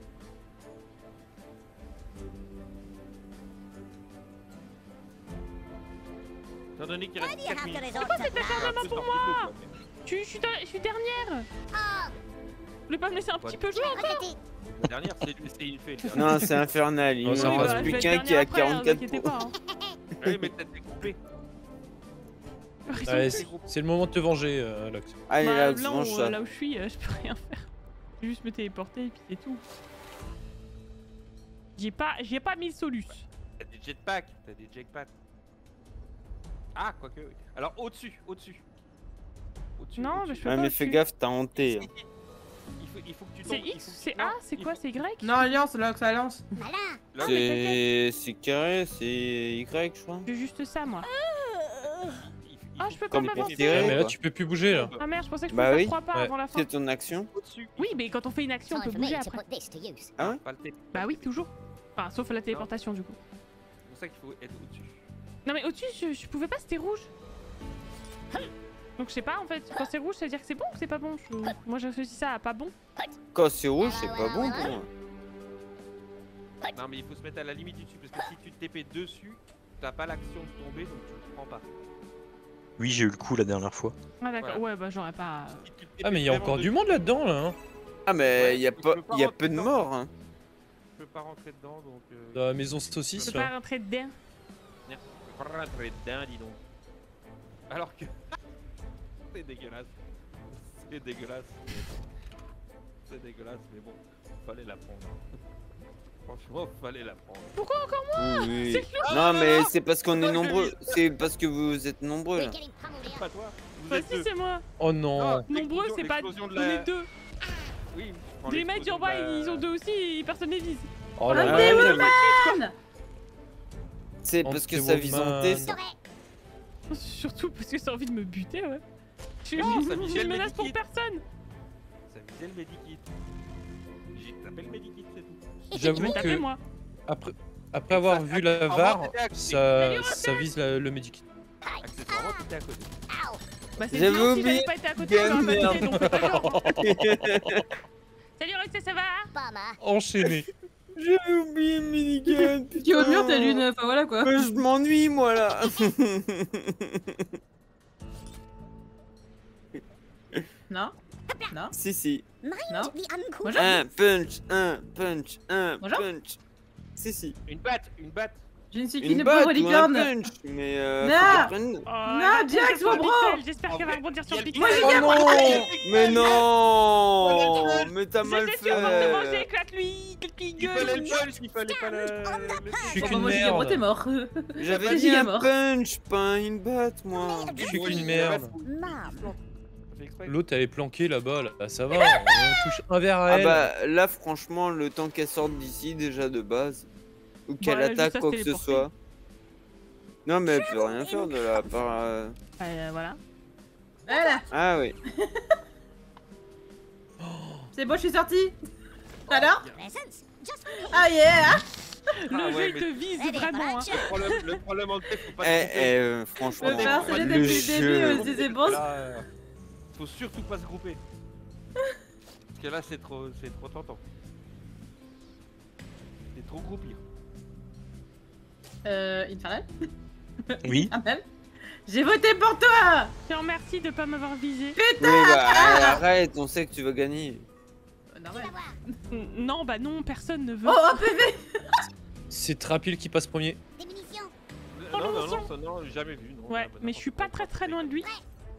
Étant donné qu'il reste Why do you 4 have to minutes. resort to that? pour moi. Je suis dernière. Ah, Vous voulez pas me laisser un petit peu jouer encore? regrettez. La dernière, c'est une fait. Non, c'est infernal, il Oh, nous ça en va, reste je plus vais être qu'un qui a dernière après, hein, 44 inquiétez points. pas, hein. Oui, mais peut-être découpé. Ouais, c'est le moment de te venger, Lox. Allez, Bah, là, là, mange ça. là où je suis, je peux rien faire. Je vais juste me téléporter et puis c'est tout. J'ai pas mis le solus. T'as des jetpacks, t'as des jetpacks. Ah, quoique. Oui. Alors, au-dessus, au-dessus. Au-dessus. Non, au-dessus. mais je peux Ouais, pas. mais fais gaffe, t'as honté. hein. Il faut que tu tombes. C'est il faut X, que tu- c'est non, A, c'est il quoi, faut- c'est Y? Non, Alliance, là, que ça lance. Malin. Là, C'est carré, c'est Y, je crois. Je veux juste ça, moi. il Ah, je peux pas Comme pour m'avancer. tirer. Ouais, mais là, quoi. tu peux plus bouger là. Ah merde, je pensais que je Bah pouvais oui. faire 3 pas Ouais. avant la fin. C'est ton action. Au-dessus. Oui, mais quand on fait une action, on Time peut for me bouger to après. put this to use. Ah ouais? Pas le télé. Bah oui, toujours. Enfin, sauf la téléportation du coup. C'est pour ça qu'il faut être au-dessus. Non mais au-dessus, je pouvais pas, c'était rouge. Donc je sais pas en fait, quand c'est rouge, ça veut dire que c'est bon ou c'est pas bon? Moi j'associe ça à pas bon. Quand c'est rouge, c'est pas bon pour moi. Non, mais il faut se mettre à la limite du dessus parce que si tu te TP dessus, t'as pas l'action de tomber donc tu le prends pas. Oui, j'ai eu le coup la dernière fois. Ah d'accord, Voilà. ouais bah j'aurais pas... Si tu te Ah, TP mais il y a vraiment encore du dessus, monde là-dedans là. Hein. Ah, mais Ouais, il y a tu pas, peux pas il y a rentrer peu de dedans. morts. Hein. Tu peux pas rentrer dedans donc. Dans la maison Je saucisse peux pas là. rentrer dedans. Tu peux pas rentrer dedans, dis donc. Alors que. C'est dégueulasse. C'est dégueulasse. C'est dégueulasse, mais bon, fallait la prendre. Franchement, fallait la prendre. Pourquoi encore moi? Oui. C'est chelou. Non, mais c'est parce qu'on est Non, je nombreux. C'est parce que vous êtes nombreux We're là. getting pummeled C'est here. pas toi. Vous Bah êtes si deux. c'est moi. Oh non. Nombreux, c'est pas... l'explosion de On la- est deux. Oui, je prends Les mecs l'explosion en bas, de la- ils ont deux aussi et personne les vise. Oh là Ah, là. ouais, Woman. mais c'est parce que ça vise en T, ça. Correct. Surtout parce que j'ai envie de me buter, ouais. Je Non, suis ça visait une le menace pour medikit. personne. Ça visait le medikit. J'ai tapé le medikit, c'est tout. Tu m'as J'avoue tapé que moi. après avoir vu la VAR, t'étais à côté. ça vise le medikit. Accessoirement, t'étais à côté. Ow. Bah c'est J'avais sûr, si oublié. j'avais pas été à côté, j'aurais pas quitté, donc fais genre. Salut Roxy, ça va? Enchaîné. J'avais oublié le minigun. Qui au mur, t'as l'une. Enfin voilà quoi. Je m'ennuie moi là. Non. Non. Si. Non. Bonjour. Un punch. Bonjour. Punch. Si. Une batte. Je ne suis Une qu'une batte pauvre ou un licorne. punch. Mais Non. faut qu'elle prenne- Oh, Non, elle va Jax, rebondir sur mon bro. Pixel, j'espère qu'elle va rebondir sur Pixel. Moi, j'ai Oh bien non. Mais non. Mais t'as Je mal sais sûrement te manger, fait. éclate-lui, qui Il fallait gueule. le punch, il fallait pas le... Je suis Bon, qu'une moi, Gigabro, t'es merde. mort. J'avais C'est dit un Gigamort. punch, pas une batte moi. Je suis qu'une merde. Mam. L'autre elle est planquée là-bas, là. Ça va. On touche un verre à Ah elle. bah là franchement le temps qu'elle sorte d'ici déjà de base ou qu'elle Bah, juste attaque à quoi se que ce téléporter. soit. Non mais elle peut rien faire de là à part. Voilà. Voilà. Ah oui. C'est bon, je suis sortie. Alors? Presents. Just Ah yeah. Le Ah jeu ouais, il mais- te vise vraiment. Hein. Le problème en fait, faut pas Eh, se grouper. franchement. Le harceler le depuis le début, on se jeu. disait bon. Là, faut surtout pas se grouper. Parce que là, c'est trop tentant. C'est trop groupir. Infernal? Oui. Infernal? J'ai voté pour toi. Je te remercie de pas m'avoir visé. Oui bah arrête, on sait que tu vas gagner. Normal. Non, bah non, personne ne veut. Oh, un PV. C'est Trapil qui passe premier. des munitions. Non, ça, non, jamais vu. Non, Ouais, bah, mais je suis pas très loin de lui.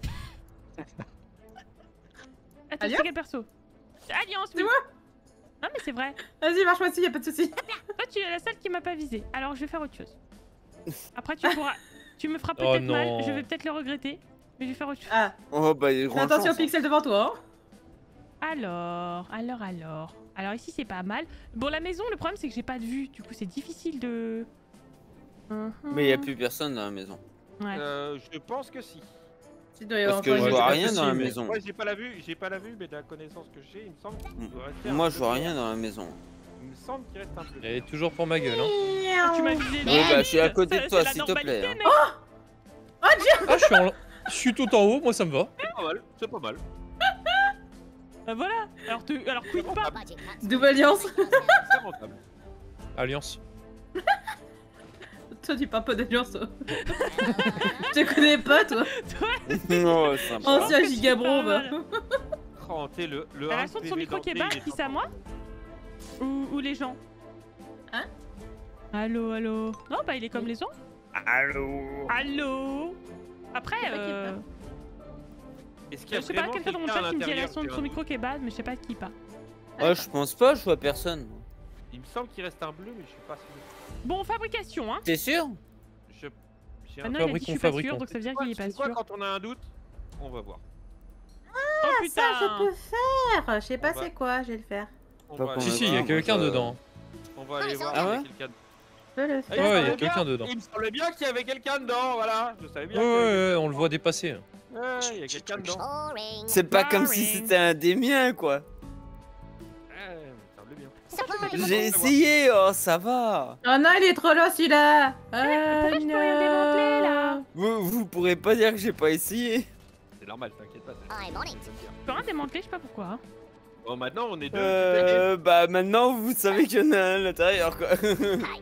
Attends, Alliance c'est quel perso? Alliance, C'est oui. moi. Non, mais c'est vrai. Vas-y, marche-moi dessus, y'a pas de soucis. Toi, tu es la seule qui m'a pas visé. Alors, je vais faire autre chose. Après, tu pourras. Tu me feras Oh peut-être mal. non. Je vais peut-être le regretter. Mais je vais faire autre chose. Ah, Oh bah il y a fais grand attention aux chance, hein. pixels devant toi. Hein. Alors ici, c'est pas mal. Bon, la maison, le problème, c'est que j'ai pas de vue. Du coup, c'est difficile de. Mais il y a plus personne dans la maison. Ouais. Je pense que si. Tu dois y avoir Parce que encore je une- vois pas rien dans la possible. maison. Ouais, j'ai pas la vue, mais de la connaissance que j'ai, il me semble qu'il doit rester. Moi un je peu vois bleu. rien dans la maison. Il me semble qu'il reste un peu. Elle est toujours pour ma gueule. Hein. Ah, tu m'as visé. Oui, bah, je suis à côté de C'est toi, la s'il te normalité, plaît, hein. mec. Ah, je suis tout en haut, moi ça me va. C'est pas mal. Bah, voilà. Alors, quitte pas. Budget cuts. Double alliance. C'est rentable. Alliance. Toi, tu parles pas d'alliance, toi. Je te connais pas, toi. Oh sympa. Ancien gigabro, va. Oh, t'es le La 1 relation de son PV micro qui est d'entrée, bas, il est qui c'est à moi? Ou les gens? Hein? Allô? Non, bah il est comme les gens. Allô? Après, C'est pas qui parle. Est-ce qu'il y a je sais pas, vraiment quelqu'un dans mon quelqu'un à chat qui me dit la l'intérieur son de son micro qui est bas, mais je sais pas qui pas. Oh je pense pas, je vois personne. Il me semble qu'il reste un bleu, mais je suis pas sûr. Bon, fabrication, hein. T'es sûr? J'ai Ah un non, il a dit je suis pas fabricant. sûr, donc ça veut dire qu'il est pas Tu sais quoi, sûr. quand on a un doute, on va voir. Oh Ça, putain! je peux faire. Je sais pas On va- c'est quoi, je vais le faire. On Pas va qu'on Si, aller si, il y a voir, quelqu'un moi, je- dedans. On va aller voir Ah s'il y a ouais quelqu'un. Je peux le Ah, faire. Ouais, il y a semblait quelqu'un bien- dedans. Il me semblait bien qu'il y avait quelqu'un dedans, voilà. Je savais bien. Ouais, qu'il y avait ouais, ouais, on le voit dépasser. quelqu'un. Ouais, il y a quelqu'un dedans. Boring. C'est pas comme si Boring. c'était un des miens quoi. Ouais, il me semblait bien. Surprise. J'ai essayé, oh ça va. Oh non, il est trop long celui-là. pourquoi je peux rien démanteler, là? Vous pourrez pas dire que j'ai pas essayé. C'est normal, t'inquiète pas. I'm on it. Je peux rien démanteler, je sais pas pourquoi. hein. Bon, maintenant on est deux. Bah maintenant vous savez qu'il y en a un à l'intérieur quoi. Hi.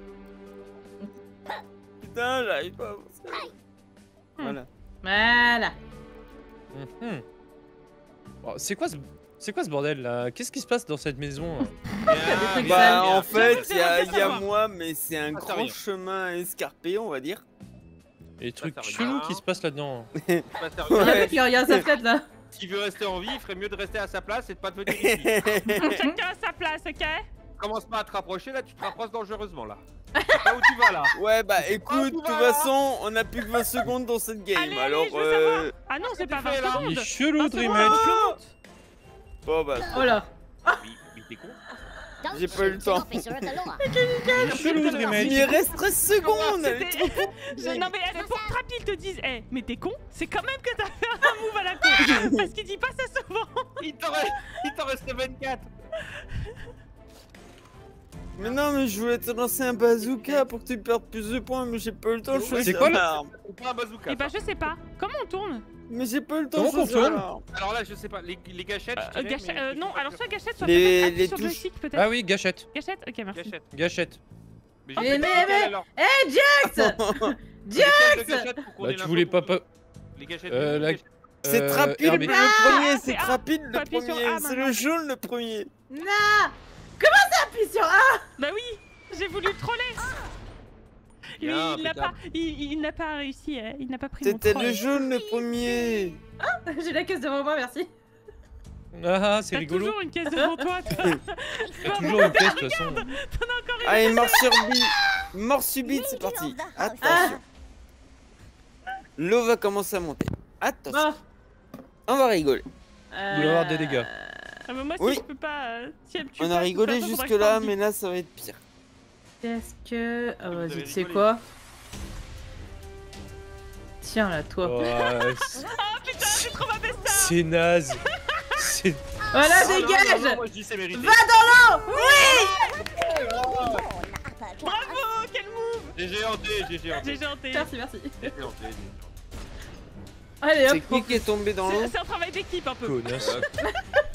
Putain, j'arrive pas à avancer. Voilà. Voilà. Mhm. Oh, c'est quoi ce bordel là? Qu'est-ce qui se passe dans cette maison là? trucs Bah sales. en fait, J'avoue, il y a c'est vrai. moi, mais c'est un Ça, c'est grand rien. chemin escarpé, on va dire. Et des trucs ça chelous regarde. qui se passent là-dedans. Ouais. Il regarde sa fenêtre là. S'il veut rester en vie, il ferait mieux de rester à sa place et de pas te venir ici. Chacun à sa place, ok? Commence pas à te rapprocher, là tu te rapproches dangereusement là. Je sais pas où tu vas là. Ouais, bah écoute, de toute voilà. façon, on a plus que 20 secondes dans cette game. Allez, alors, allez, je veux savoir. Ah non, c'est pas 20 fait, là Il est secondes! chelou 20 Dream secondes, Edge. donc je monte. bon bah, Oh là. Mais t'es con. Don't J'ai pas eu le shoot an temps. officer of the law. Il est chelou Dream il Edge. reste 13 secondes. avec C'était- tout. Non mais pour que Trapil te dise, eh, mais t'es con, c'est quand même que t'as fait un move à la con. Parce qu'il dit pas ça souvent. Il t'en restait 24. Mais non, mais je voulais te lancer un bazooka pour que tu perdes plus de points, mais j'ai pas eu le temps de choisir. C'est quoi l'arme. C'est pas un bazooka. Et bah je sais pas. Comment on tourne? Mais j'ai pas eu le temps de Comment on choisir tourne l'arme. Alors là, je sais pas, les gâchettes. je dirais, mais- Non, alors soit gâchette, soit Les- peut-être les sur touches. joystick peut-être. Ah oui, gâchette. Gâchette? Ok, merci. Gâchettes. Gâchette. Mais Mais- j'ai fait mais- lesquelles, alors Jax Lesquelles de gâchettes pour qu'on Bah ait tu l'info voulais pour pas... tout Les gâchettes. la- les gâchettes. C'est Trapil Herbie. le premier, c'est c'est A. Trapil Faut le appuyer sur A premier, c'est maintenant. le jaune le premier. Non. Comment ça appuie sur A? Bah oui, j'ai voulu le troller. Lui, Bien, il n'a pas, impeccable. il n'a pas réussi, il n'a pas pris mon C'était troll. le jaune le premier. J'ai la caisse devant moi, merci. Ah, c'est T'as rigolo. toujours une caisse devant toi, toi. T'as toujours une pièce de toute façon. Allez, mort subite, c'est parti. Attention. L'eau va commencer à monter. Attention. Bon. On va rigoler. Il va y avoir des dégâts. Ah, mais moi, si Oui. je peux pas. Si elle me tue On pas, a de toute rigolé façon, faudra jusque que je là, t'en dise. mais là ça va être pire. Qu'est-ce que... Oh, Vous vas-y, avez tu sais rigolé. quoi? Tiens, là, toi. Ouais, Putain, c'est trop ma besta. c'est naze. C'est... Voilà, Ah, non, non, dégage. non, moi je dis c'est mérité. Va dans l'eau. Oui. Bravo, quel move. GG en D, GG en D. J'ai janté. Merci, merci. GG en D. Allez, C'est hop. qui est tombé dans l'eau? C'est un travail d'équipe un peu. Connasse. De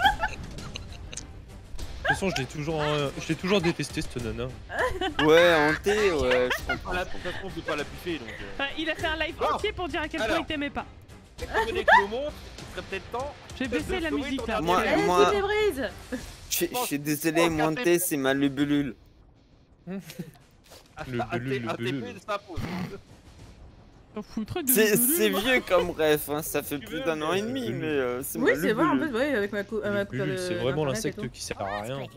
toute façon, je l'ai toujours détesté, cette nana. Ouais, hanté, ouais, je comprends. De toute façon, on peut pas la buffer donc. Enfin, il a fait un live Ah. entier pour dire à quel point Alors. il t'aimait pas. Étant donné que l'eau monte, il serait peut-être temps. Je vais baisser la Oui, musique ton là. Moi- Allez, moi- toutes les brises. Je suis désolé, monter, c'est ma lubulule. Le belul, le belul. ATP, ça pose. T'en foutrais de. C'est vieux comme ref, hein, ça fait Tu plus veux, d'un an et le demi, belul. mais c'est Oui, ma c'est vrai, en plus, lubulule. ouais, avec ma coupure Le belul, c'est vraiment d'internet et l'insecte tout. qui sert à rien.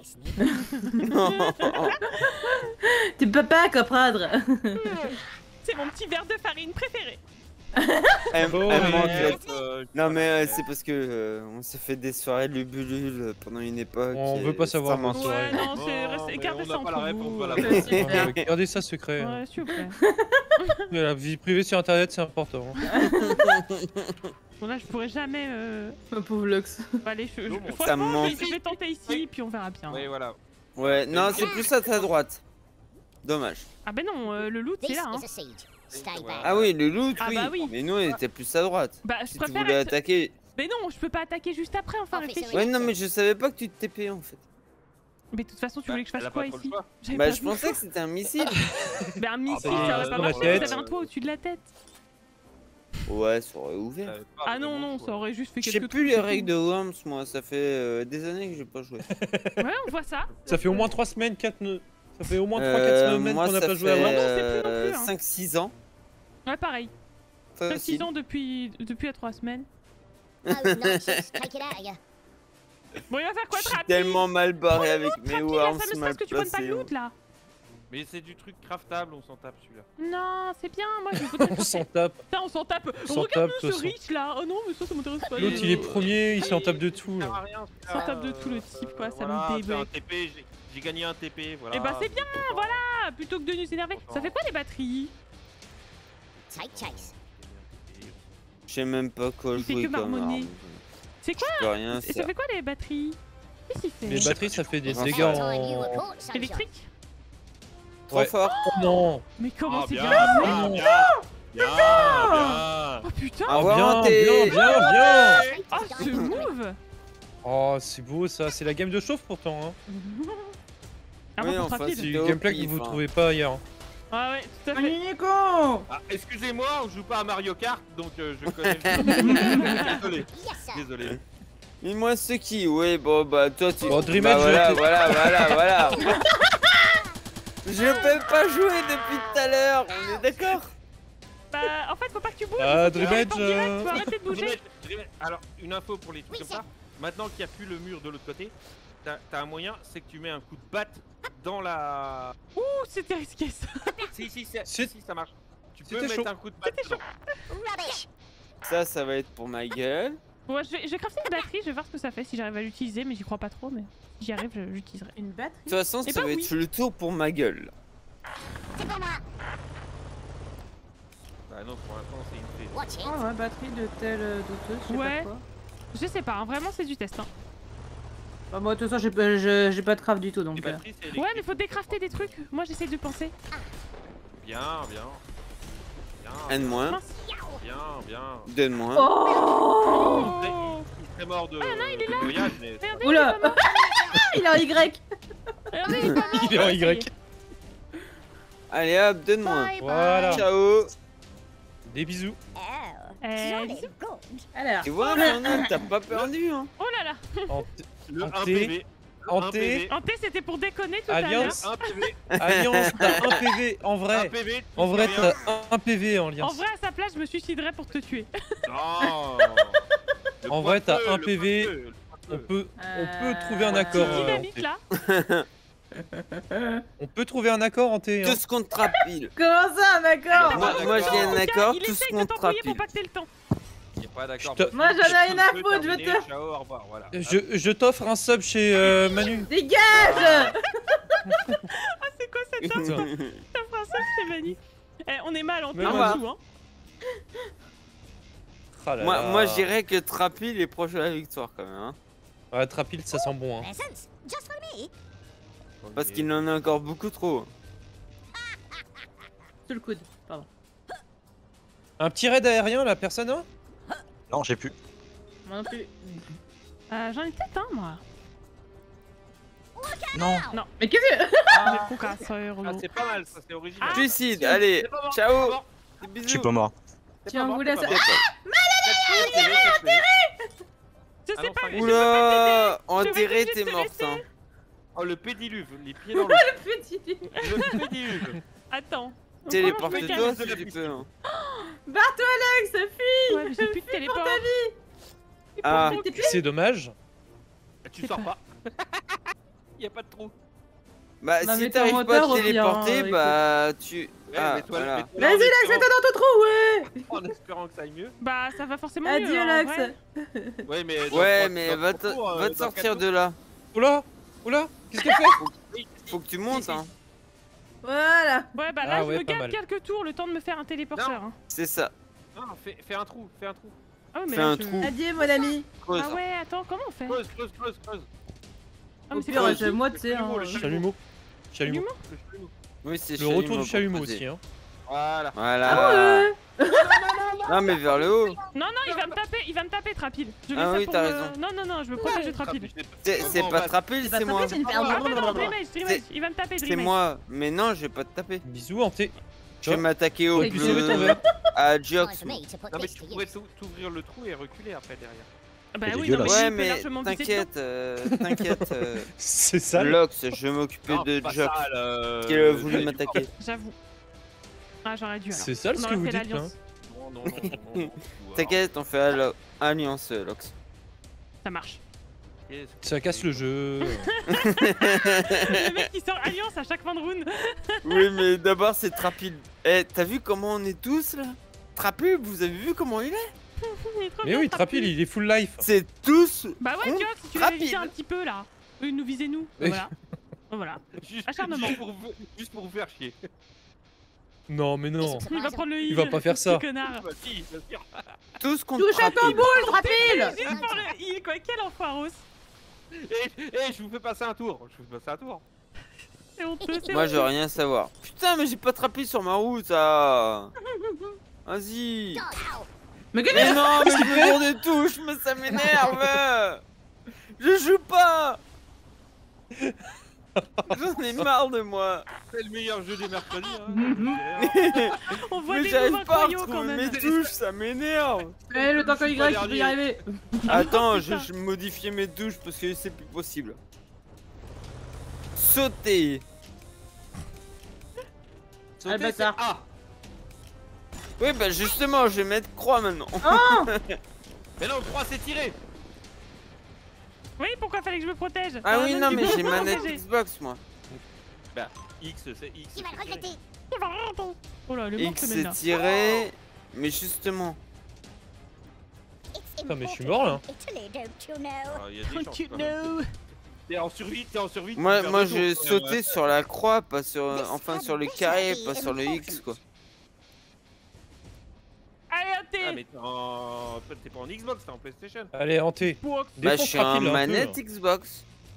Tu peux pas comprendre. C'est mon petit verre de farine préféré. Elle Oh, elle oui. manque, Non mais c'est parce que on s'est fait des soirées lubulule pendant une époque. On et veut pas savoir, ça moi, manque. soirée. Ouais, non, Non, c'est restez mais gardez on ça n'a pas entre la ref, on vous. va la Ouais, c'est clair. Gardez ça secret. Ouais, s'il vous plaît. La vie privée sur internet, c'est important. Bon, là, je pourrais jamais. Ma pauvre Lux. Allez, Ça franchement, me je vais tenter ici, puis on verra bien. Oui, voilà. Ouais, non, c'est plus à ta droite. Dommage. Ah, ben non, le loot, c'est This là. Hein. is a siege. Stay Ah back. Ah oui, le loot, Ah oui. bah oui. Mais nous, on était plus à droite. Bah, je Si tu préfère. voulais être- attaquer. Mais non, je peux pas attaquer juste après, enfin, Oh, réfléchis. Ouais, non, mais je savais pas que tu te TP en fait. Mais de toute façon, tu voulais que je Elle fasse a quoi pas trop le ici choix. J'avais Bah, pas je vu. pensais que c'était un missile. Mais un missile, bah, ça aurait pas dans la marché, tête. t'avais un toit au-dessus de la tête. Ouais, ça aurait ouvert. Ah non, non, ça aurait juste fait Je quelques sais plus trucs, les c'est règles tout. de Worms, moi, ça fait des années que j'ai pas joué. Ouais, on voit ça. Ça fait au moins 3 semaines, 4 nœuds. Ça fait au moins 3-4 semaines moi, qu'on n'a ça pas joué à fait Worms. Non, c'est plus non plus, hein. 5-6 ans. Ouais, pareil. Facile. 6 ans depuis à 3 semaines. Those nonsense. Take it out of you. Bon, il va faire quoi, Je suis Trappy? tellement mal barré avec mes Trappy, là, Worms ça me mal stresse que tu prennes pas placés. le loot, là. Mais c'est du truc craftable, on s'en tape celui-là. Non, c'est bien, moi, je veux On s'en tape. Putain, on s'en tape. On s'en Regarde-nous tape, ce de toute façon. riche, là. Oh non, mais ça m'intéresse pas. L'autre, il est premier, il s'en tape de tout. Ça sert là. à rien, S'en tape de tout, le type, quoi, ça me voilà, c'est un débecque. TP, j'ai gagné un TP, voilà. Eh bah, c'est bien, voilà. Plutôt que de nous énerver. Ça fait quoi, les batteries? Take chase. Je sais même pas quoi Il fait jouer que comme marmonner. arme. C'est quoi? Je peux rien Et ça faire. fait quoi, les batteries? Qu'est-ce qu'il fait? Les batteries, ça fait des Enfin, dégâts Time you were en... caught, sunshine. Électrique? Trop Ouais. fort. Oh non. Mais comment Ah, c'est bien, bien? bien, bien, bien. Oh putain! Ah, Oh, ouais, bien, t'es- bien, bien, bien. Oh, ce move! Oh, c'est beau ça. C'est la game de chauffe pourtant. Hein. Ah, Oui, bon, enfin, rapide. C'est C'était du au gameplay que pif, vous hein. trouvez pas ailleurs. Ah ouais, tout à fait. Nico. Ah, excusez-moi, on joue pas à Mario Kart, donc je connais le Désolé, Yes, sir. désolé. Mais moi, c'est qui? Ouais, bon, bah, toi, tu. Bon, Dream bah, Edge, voilà, t'es- voilà. Je peux pas jouer depuis tout à l'heure, on est d'accord? Bah, en fait, faut pas que tu bouges. Ah, faut que tu Dream restes en Edge, direct, faut arrêter de bouger. Alors, une info pour les trucs Oui, comme ça. Maintenant qu'il n'y a plus le mur de l'autre côté, t'as un moyen, c'est que tu mets un coup de batte dans la... Ouh, c'était risqué ça. Si, ça marche. Tu peux C'était mettre chaud. un coup de batte dedans. Rubbish. Ça va être pour ma gueule. Bon, je vais crafter une batterie, je vais voir ce que ça fait si j'arrive à l'utiliser, mais j'y crois pas trop, mais si j'y arrive, j'utiliserai. Une batterie. De toute façon, Eh ça ben va oui. être le tour pour ma gueule. C'est pour moi. Bah non, pour l'instant, c'est une fée. Watch it. Oh, ouais, batterie de telle douteuse, je sais Ouais. pas quoi. Je sais pas, hein, vraiment c'est du test. Hein. Bah, moi, de toute façon, j'ai pas de craft du tout Les donc. batteries, c'est Ouais, électrique. mais faut décrafter des trucs. Moi, j'essaie de penser. Bien. Aide-moi. Mince. Bien. Donne-moi. Oh Il serait mort de il est là. grillage, mais... Regardez, Oula. il est pas mort. Il est en Y. Regardez, il est pas mort. Il est en Y. Allez hop, donne-moi. Bye Voilà. bye. Ciao. Des bisous. Oh, Joli. jolly good. Alors. Tu vois, Fiona, t'as pas perdu, hein. Oh là là. Le En 1 T. PV. En Un T. PV. En T, c'était pour déconner tout à l'heure. Alliance. 1 PV. Alliance, t'as un PV en Un vrai. PV. En vrai, rien. t'as un PV en En alliance. vrai, à sa place, je me suiciderais pour te tuer. Non. Le En vrai, poids de t'as feu, un le PV. poids de feu, On peut trouver un Ouais. accord. Petite en dynamique T. là. On peut trouver un accord en T. hein. Tous contre Trapil. Comment ça, d'accord? Moi j'ai un accord, Il tous essaye de contre t'embrouiller Trapil. pour pas que t'aies le temps. Il y a pas d'accord. Je te- Moi, j'en ai rien à foutre, je vais Terminé, te- Ciao, au revoir, voilà. Je t'offre un sub chez Manu. Dégage! Ah, c'est quoi cette offre? T'as fait un seul, c'est Mani. Eh, on est mal en Mais temps non. en dessous, hein. Ah là Moi, là. moi je dirais que Trapil est proche de la victoire quand même, hein. Ouais, Trapil, ça sent bon. Hein. Presents, just for me. Parce qu'il en a encore beaucoup trop. Sous le coude, pardon. Un petit raid aérien, là, personne hein? Non, j'ai plus. Moi non plus. J'en ai peut-être un, moi. Non. Non. Mais qu'est-ce que. Ah, Ah, c'est pas mal, ça, c'est original. Ah, Suicide, allez, C'est pas mort, ciao. c'est pas mort, Des Je suis bisous. pas mort. c'est Tiens, pas mort, vous c'est laissez- pas mort. Je sais non, pas, ça y est. je Oula, Je vais enterré, juste t'es te morte. laisser. Hein. Oh, le pédiluve, les pieds dans le... Petit. Le pédiluve. Attends. Téléporte-toi quelqu'un si de la tu piste. peux. Hein. Barre-toi, Alex, fuis! Ouais, mais j'ai plus de téléport. Ah, C'est dommage. Tu C'est sors pas- pas. Y a pas de trou. bah Non, mais si t'es en t'arrives pas moteur, à au te pire, téléporter, hein, bah tu... Ouais, Ah, mets-toi voilà. mets-toi là en Vas-y, Alex, espérant- mets-toi dans ton trou, ouais! En espérant que ça aille mieux. Bah, ça va forcément mieux. Adieu, en Alex! vrai. Ouais, mais... Ouais, mais va te sortir de là. Oula. Oula. Qu'est-ce qu'elle fait? Faut que tu montes, hein. Voilà! Ouais, bah là, Ah je ouais, me pas garde mal. quelques tours, le temps de me faire un téléporteur. Hein. C'est ça. Non, fais un trou, fais un trou. Ah ouais, mais Fais là, un je- trou. Adieu, mon ami! Creuse. Ah ouais, attends, comment on fait? Creuse. Ah, Au mais c'est pire, pas je- moi, tu sais, hein, Le Chalumeau. Chalumeau. Chalumeau. Le chalumeau. Oui, c'est Le retour du proposé. chalumeau aussi. Hein. Voilà. Voilà. Ah ouais! Non, mais vers le haut. Non, il va me taper, Trapil. Je mets Ah ça oui, pour t'as me- raison. Non, je me protège de Trapil. C'est pas Trapil, c'est moi. C'est une Ah, perte bah non, de Dreamage, il va me taper, C'est Dreamage. moi. Mais non, je vais pas te taper. Bisous en T. Je vais m'attaquer au T'aurais pu sauver ton bleu. verre. À Time Jox. for me to put Non, mais this tu to pourrais use. t'ouvrir le trou et reculer après derrière. Bah C'est oui, non, mais dégueulasse. Ouais, il peut mais largement viser dedans. t'inquiète. C'est ça. Lox, je vais m'occuper Non, de pas Jox. ça, le- Qui a voulu le- m'attaquer. J'avoue. Ah, j'aurais dû alors. C'est ça On ce aurait que vous fait dites là. l'alliance. Non. T'inquiète, on fait alliance, Lox. Ça marche. Ça casse le jeu. Le mec qui sort alliance à chaque fin de round. Oui, mais d'abord, c'est Trapil. Eh, t'as vu comment on est tous là? Trapil, vous avez vu comment il est? Il est trop Mais bien, oui, Trapil, il est full life. C'est tous. Bah ouais, con- tu vois, si tu l'avais visé rapide. un petit peu là. Eux, ils nous visaient nous. Oui. Voilà. Voilà. Acharnement. Juste pour vous faire chier. Non, mais non. Il va prendre le heal. Il va pas faire ça. Petit connard. Bah si, bien sûr. Tous contre Touche à ton Trapil. boule, Trapil! Juste pour le heal, quoi. Quel enfoiros. Je vous fais passer un tour. C'est honteux, c'est Moi, honteux. je veux rien savoir. Putain, mais j'ai pas Trapil sur ma route, ça. Vas-y. Mais qu'est-ce Mais non, mais je me tourne des touches, mais ça m'énerve. Je joue pas. J'en ai marre de moi. C'est le meilleur jeu des mercredis. On voit Mais des j'arrive moves pas à incroyables quand retrouver même. mes touches, ça m'énerve. Eh, le temps que Je suis pas Y, tu peux y dernier. arriver! Attends, putain. je modifiais mes touches parce que c'est plus possible. Sauter. Ah, le bâtard! Ah. Oui, bah justement, je vais mettre croix maintenant. Oh! Mais non, le 3 c'est tiré. Oui, pourquoi fallait que je me protège? Ah oui, Donne non, du mais coup, j'ai pour manette protéger. Xbox, moi. X, c'est X. Il va le c'est tiré. regretter. Il va le regretter. Oh là, le mort X ce c'est mec là. tiré. Mais justement. It's Putain, mais je suis important mort, là. in Italy, don't you know? Ah, il y a des chances, You quand même. know. T'es en survie, tu Moi, perds moi deux j'ai tours, sauté sur la croix, pas sur. Enfin, sur le carré, pas sur le X, quoi. Allez, un T. Ah, mais t'es pas en Xbox, t'es en PlayStation. Allez, en T. Box. Bah, je Défonce suis en Trapil, un peu, manette là. Xbox.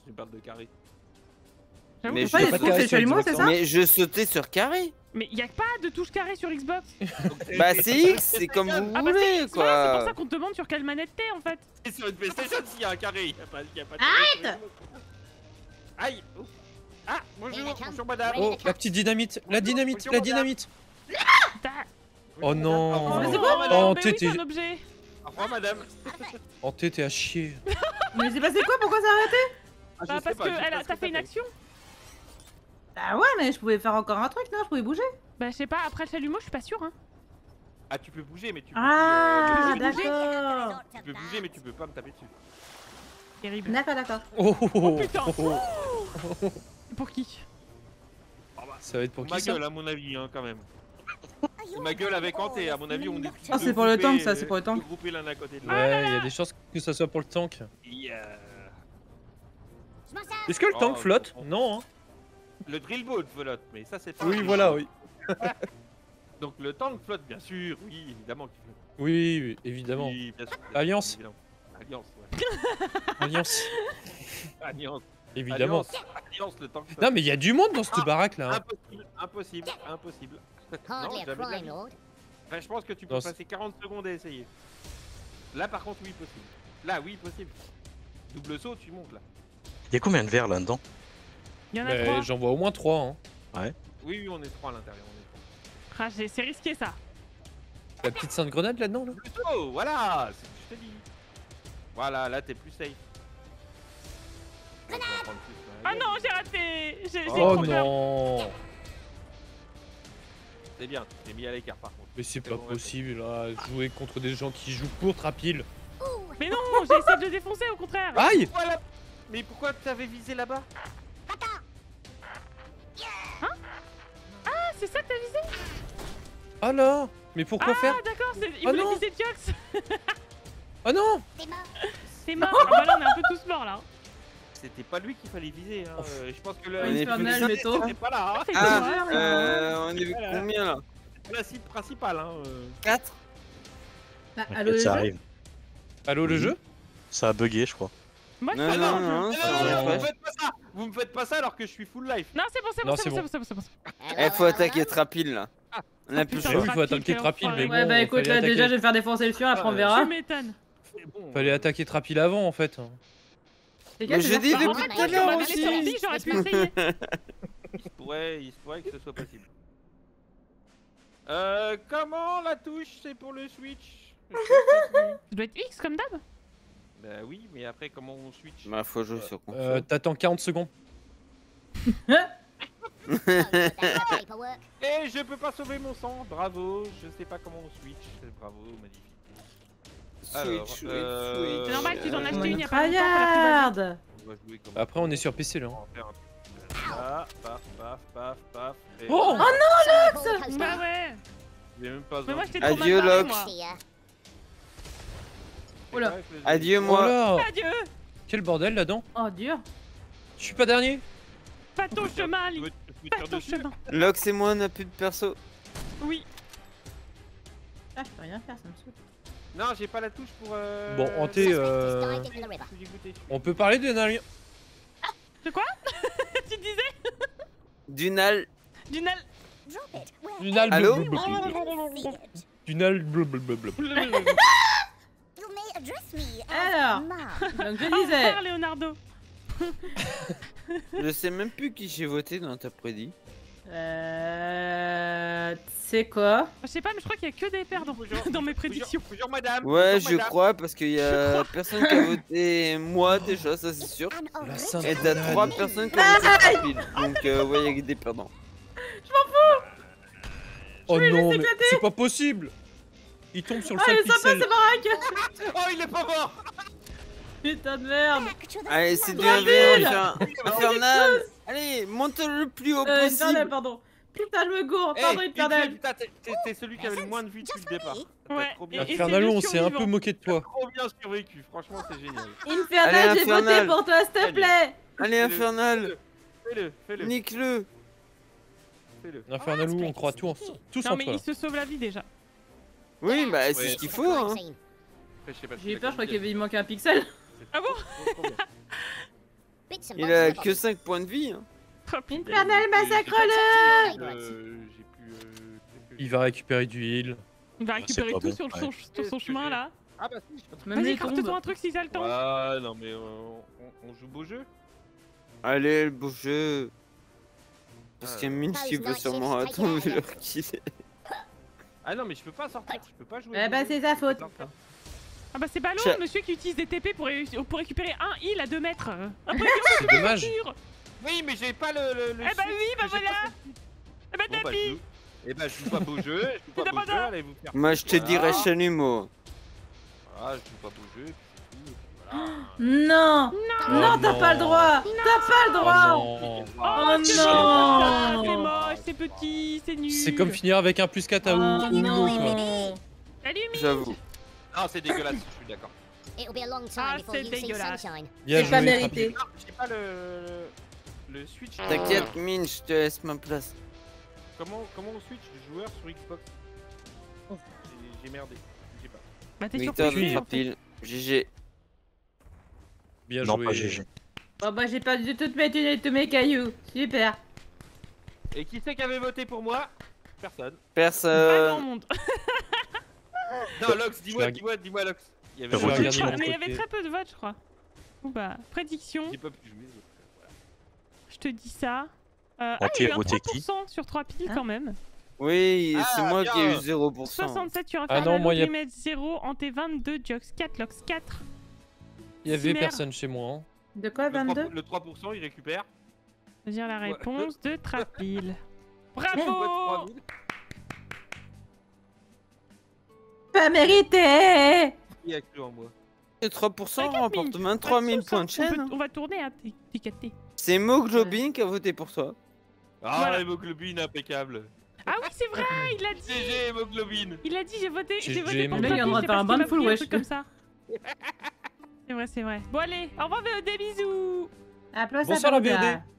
Tu parles de carré. J'avoue Mais que Pas j'ai des pas trous, carré c'est sur chalumeau, Xbox, c'est hein. ça? Mais je sautais sur carré. Mais y a pas de touche carré sur Xbox. Bah c'est X, c'est comme vous Ah bah c'est voulez X, voilà, c'est pour ça quoi. qu'on te demande sur quelle manette t'es en fait. C'est sur une PlayStation s'il y a un carré. Y a pas de Arrête. Aïe. Oh. Ah, bonjour, bonjour madame. Oh, la petite dynamite. La dynamite, la dynamite. T'as- Oh non. Mais c'est Oh, quoi Oh, mais t'es- oui, c'est un objet. Au revoir madame. Oh, t'es à chier. Mais c'est passé quoi? Pourquoi ça a arrêté? Ah, Bah parce que t'as fait une action. Bah ouais, mais je pouvais faire encore un truc, non? Je pouvais bouger. Bah je sais pas, après le chalumeau, je suis pas sûre hein. Ah, tu peux bouger, mais tu peux. Ah, tu peux bouger. d'accord. Tu peux bouger, mais tu peux pas me taper dessus. Terrible. D'accord, d'accord. Oh, oh, oh, Putain. oh. Pour qui? Ça va être pour Ma qui ça? gueule, à mon avis, hein, quand même. Ma gueule avec Hanté, à mon avis, on est. Ah, c'est pour le tank, ça, c'est pour le tank. Groupés l'un à côté de Ah l'autre. Ouais, il y a des chances que ça soit pour le tank. Yeah. Est-ce que le tank Oh, flotte? bon. Non, hein. Le drill boat flotte, mais ça c'est pas. Oui, voilà, oui. Donc le tank flotte, bien sûr, oui, évidemment qu'il flotte. Oui, oui, évidemment. Oui, bien sûr, Alliance. évidemment. Alliance, ouais. Alliance. Alliance. Évidemment. Alliance, le tank flotte. Non, mais il y a du monde dans cette baraque là. hein. Impossible, impossible, impossible. Hardly a jamais de la crime, vie. Lord. Enfin, je pense que tu peux Non, passer 40 secondes à essayer. Là, par contre, oui, possible. Là, oui, possible. Double saut, tu montes là. Y'a combien de verres là-dedans? Il y en a Mais 3. j'en vois au moins 3. Hein. Oui, oui, on est 3 à l'intérieur. On est 3. Ah, c'est risqué ça. La petite sainte grenade là-dedans là. Double saut, voilà, c'est ce que je te dis. Voilà, là, t'es plus safe. On va en prendre plus, Ah ouais. non, j'ai raté. J'ai Oh trop peur. non. C'est bien, tu t'es mis à l'écart par contre. Mais c'est C'est pas bon, possible là, jouer contre des gens qui jouent pour Trapil. Mais non, j'ai essayé de le défoncer au contraire. Aïe. Voilà. Mais pourquoi t'avais visé là-bas? Ah, c'est ça que t'as visé? Ah là. Mais pourquoi faire? Ah d'accord, il Oh voulait non. viser Diox. Oh non. T'es mort. T'es mort. Ah bah là, on est un peu tous morts là. C'était pas lui qu'il fallait viser. Hein. Je pense que On le est Infernal plus- métaux. c'est pas là. Hein. C'est Ah, quoi, là on est vu combien là? C'est la cible principale. Hein. 4. Bah, T'inquiète, allô, le ça jeu? arrive. Allô le jeu? Ça a bugué, je crois. Moi, je Non, suis non, pas non, dans le jeu. c'est Non, un non, vous me refresh. faites pas ça. Vous me faites pas ça alors que je suis full life. Non, c'est bon, c'est Non, bon, c'est c'est bon, bon. c'est bon, c'est bon. Eh, faut attaquer Trapil là. On a plus le putain. Ah choix. oui, faut attaquer Trapil, mais bon. Ouais, bah écoute, fallait là déjà, je attaquer- vais me faire défoncer le fion, après on Tu verra. Tu m'étonnes. C'est bon. Fallait attaquer Trapil avant en fait. C'est Mais j'ai dit Bah, en depuis fait, tout moi, à je l'heure m'en allais sur le aussi. dit, j'aurais pu essayer. Il se pourrait que ce soit possible. Comment la touche c'est pour le switch? Je sais plus. Ça doit être X comme d'hab. Bah oui, mais après comment on switch? Bah, faut jouer sur console. T'attends 40 secondes. Oh, that paperwork. Et je peux pas sauver mon sang, bravo, je sais pas comment on switch, bravo, magnifique. Alors, Switch, C'est normal qu'ils en Oh, achetaient une il y a une pas longtemps. tryhard. On va jouer comme Après on est sur PC là. on va faire un truc. Ah, paf, paf, paf, paf. Et Oh Coaster. Bah ouais. j'ai même pas Mais moi, besoin j'étais de- trop mal Adieu, barrée, Lox. moi. See ya. C'est Oula. vrai que le jeu- Adieu Oh moi. là. Adieu. Quel bordel là-dedans. Oh, dur. Je suis pas dernier. Pas ton chemin, Tu Ali. veux te Pas foutre ton dessus? chemin. Lox et moi on a plus de perso. Oui. Ah, je peux rien faire, ça me saoule. Non, j'ai pas la touche pour. Bon, Hanté, Suspect is dived into the river. J'ai goûté dessus. on peut parler de Nalien. De quoi? Tu disais? Dunal. Dunal. Drop it. Where Dunal. Allô see it. Dunal. Blablabla. You may address me Alors. as ma'am. Donc je Au disais. revoir, Leonardo. Je sais même plus qui j'ai voté dans ta prédit. C'est quoi? Je sais pas, mais je crois qu'il y a que des perdants dans mes prédictions. Bonjour madame. Ouais, bonjour, je madame. crois parce qu'il y a personne qui a voté moi déjà, ça c'est sûr. An La original sainte Et t'as grenade. 3 personnes qui ont voté Trapil. Donc ouais, il y a des perdants. Oh vais non, laisser mais éclater. c'est pas possible. Il tombe sur le Ah, seul elle est sympa, pixel. c'est baraque. Oh, il est pas mort. Putain de merde. back to the Allez, c'est du Trapil. infernal. Allez, monte le plus haut Infernal, possible. pardon. Putain, je me gourre. Eh, Pardon, vite Infernal. fait, putain, t'es celui qui avait le moins de vie depuis le départ. T'as Ouais, trop bien, et- Infernalo, c'est le on s'est un peu survivant. moqué de toi. trop bien survécu, franchement c'est génial. Infernal, Allez, j'ai voté Infernal. pour toi, s'il te plaît. Allez, infernal. Fais-le, Nique-le. fais-le. Infernalou, on croit tous Non, en mais toi. il se sauve la vie déjà. Oui, bah c'est Ouais. ce qu'il crime faut. Hein. scene. Après, je sais pas si J'ai eu la peur, je crois qualité, qu'il manquait un pixel. Ah bon? c'est trop bien. Il a que 5 points de vie. Hein. Infernal, massacre-le! J'ai plus. Il va récupérer du heal. Il va c'est récupérer pas tout bon, sur ouais. son chemin là. Ah bah si, je suis en train Même Vas-y, les crafte-toi tombes. un truc si ça le temps. Ah non mais on joue beau jeu. Allez, le beau jeu. Parce Ah, qu'il y a Minch qui veut sûrement attendre leur kill. Ah non mais je peux pas sortir, je peux pas jouer. Eh beau bah jeu, c'est je sa peux faute. pas sortir. Ah bah c'est ballot, Tiens. monsieur qui utilise des TP pour récupérer un heal à 2 mètres. Après, C'est dommage. sûr. Oui mais j'ai pas le Eh bah switch, oui, bah j'ai voilà. pas Eh bah Bon, tant bah, pis. Eh bah je joue pas beau jeu, je joue pas C'est beau jeu, d'abord. allez vous faire. Moi, je te Voilà. dirais chalumeau. Ah, je joue pas beau jeu, et puis c'est tout, et puis voilà. Non! Oh Non, t'as non. pas le droit! T'as pas le Oh droit! non. Oh c'est non. C'est moche, c'est petit, c'est nul. C'est comme finir avec un plus 4 à Oh Oumlo, quoi. non! Salut, Mi. J'avoue. Ah, c'est dégueulasse, je suis d'accord. Ah, c'est dégueulasse. Bien C'est pas joué, mérité. Ah, j'ai pas le switch. T'inquiète, Minch, je te laisse ma place. Comment on switch de joueur sur Xbox? J'ai merdé, je sais pas. Bah t'es sur Victor PC, de en fait. Trapil. GG. Bien Non, joué. pas GG. Bon bah j'ai perdu toutes mes thunes et tous mes cailloux. Super. Et qui c'est qui avait voté pour moi? Personne. Pas grand Personne. monde. Non, Lox, dis-moi, Je dis-moi, Lox. Il y Je avait vais regarder de mon Mais il y côté. avait très peu de votes, je crois. Bon bah, prédiction, J'ai pas pu jouer. donc, voilà. je te dis ça. Ah, Ok, il y a eu un votez qui 3% sur 3 piles Hein quand même. Oui, Ah, c'est moi qui ai eu bien. 0%. 67 sur Ah non, Infernal, moi, y a- Primate 0, Ante 22, Jox 4, Lox 4. Il y avait Cimer. personne chez moi. Hein. De quoi, 22? Le 3%, il récupère. Je veux dire la réponse de Trapil. Ouais, Bravo. 3000. Pas mérité! Il a cru en moi. Et 3% T'inquiète, remporte Minch, 23 000 pas de points de sauce, hein. chaîne. hein. On va tourner à TKT. C'est Moglobin qui a voté pour toi. Ah, Voilà. l'hémoglobine impeccable. Ah oui, c'est vrai, il a dit. GG, hémoglobine. Il a dit j'ai voté J'ai pour aimé. Trapil, Le mec, il est en train de je sais faire pas un ce qu'il bain m'a de foule, pris, un wesh. truc comme ça. C'est vrai, c'est vrai. Bon allez, au revoir, des bisous. Applaudissements. Bonsoir, la BOD.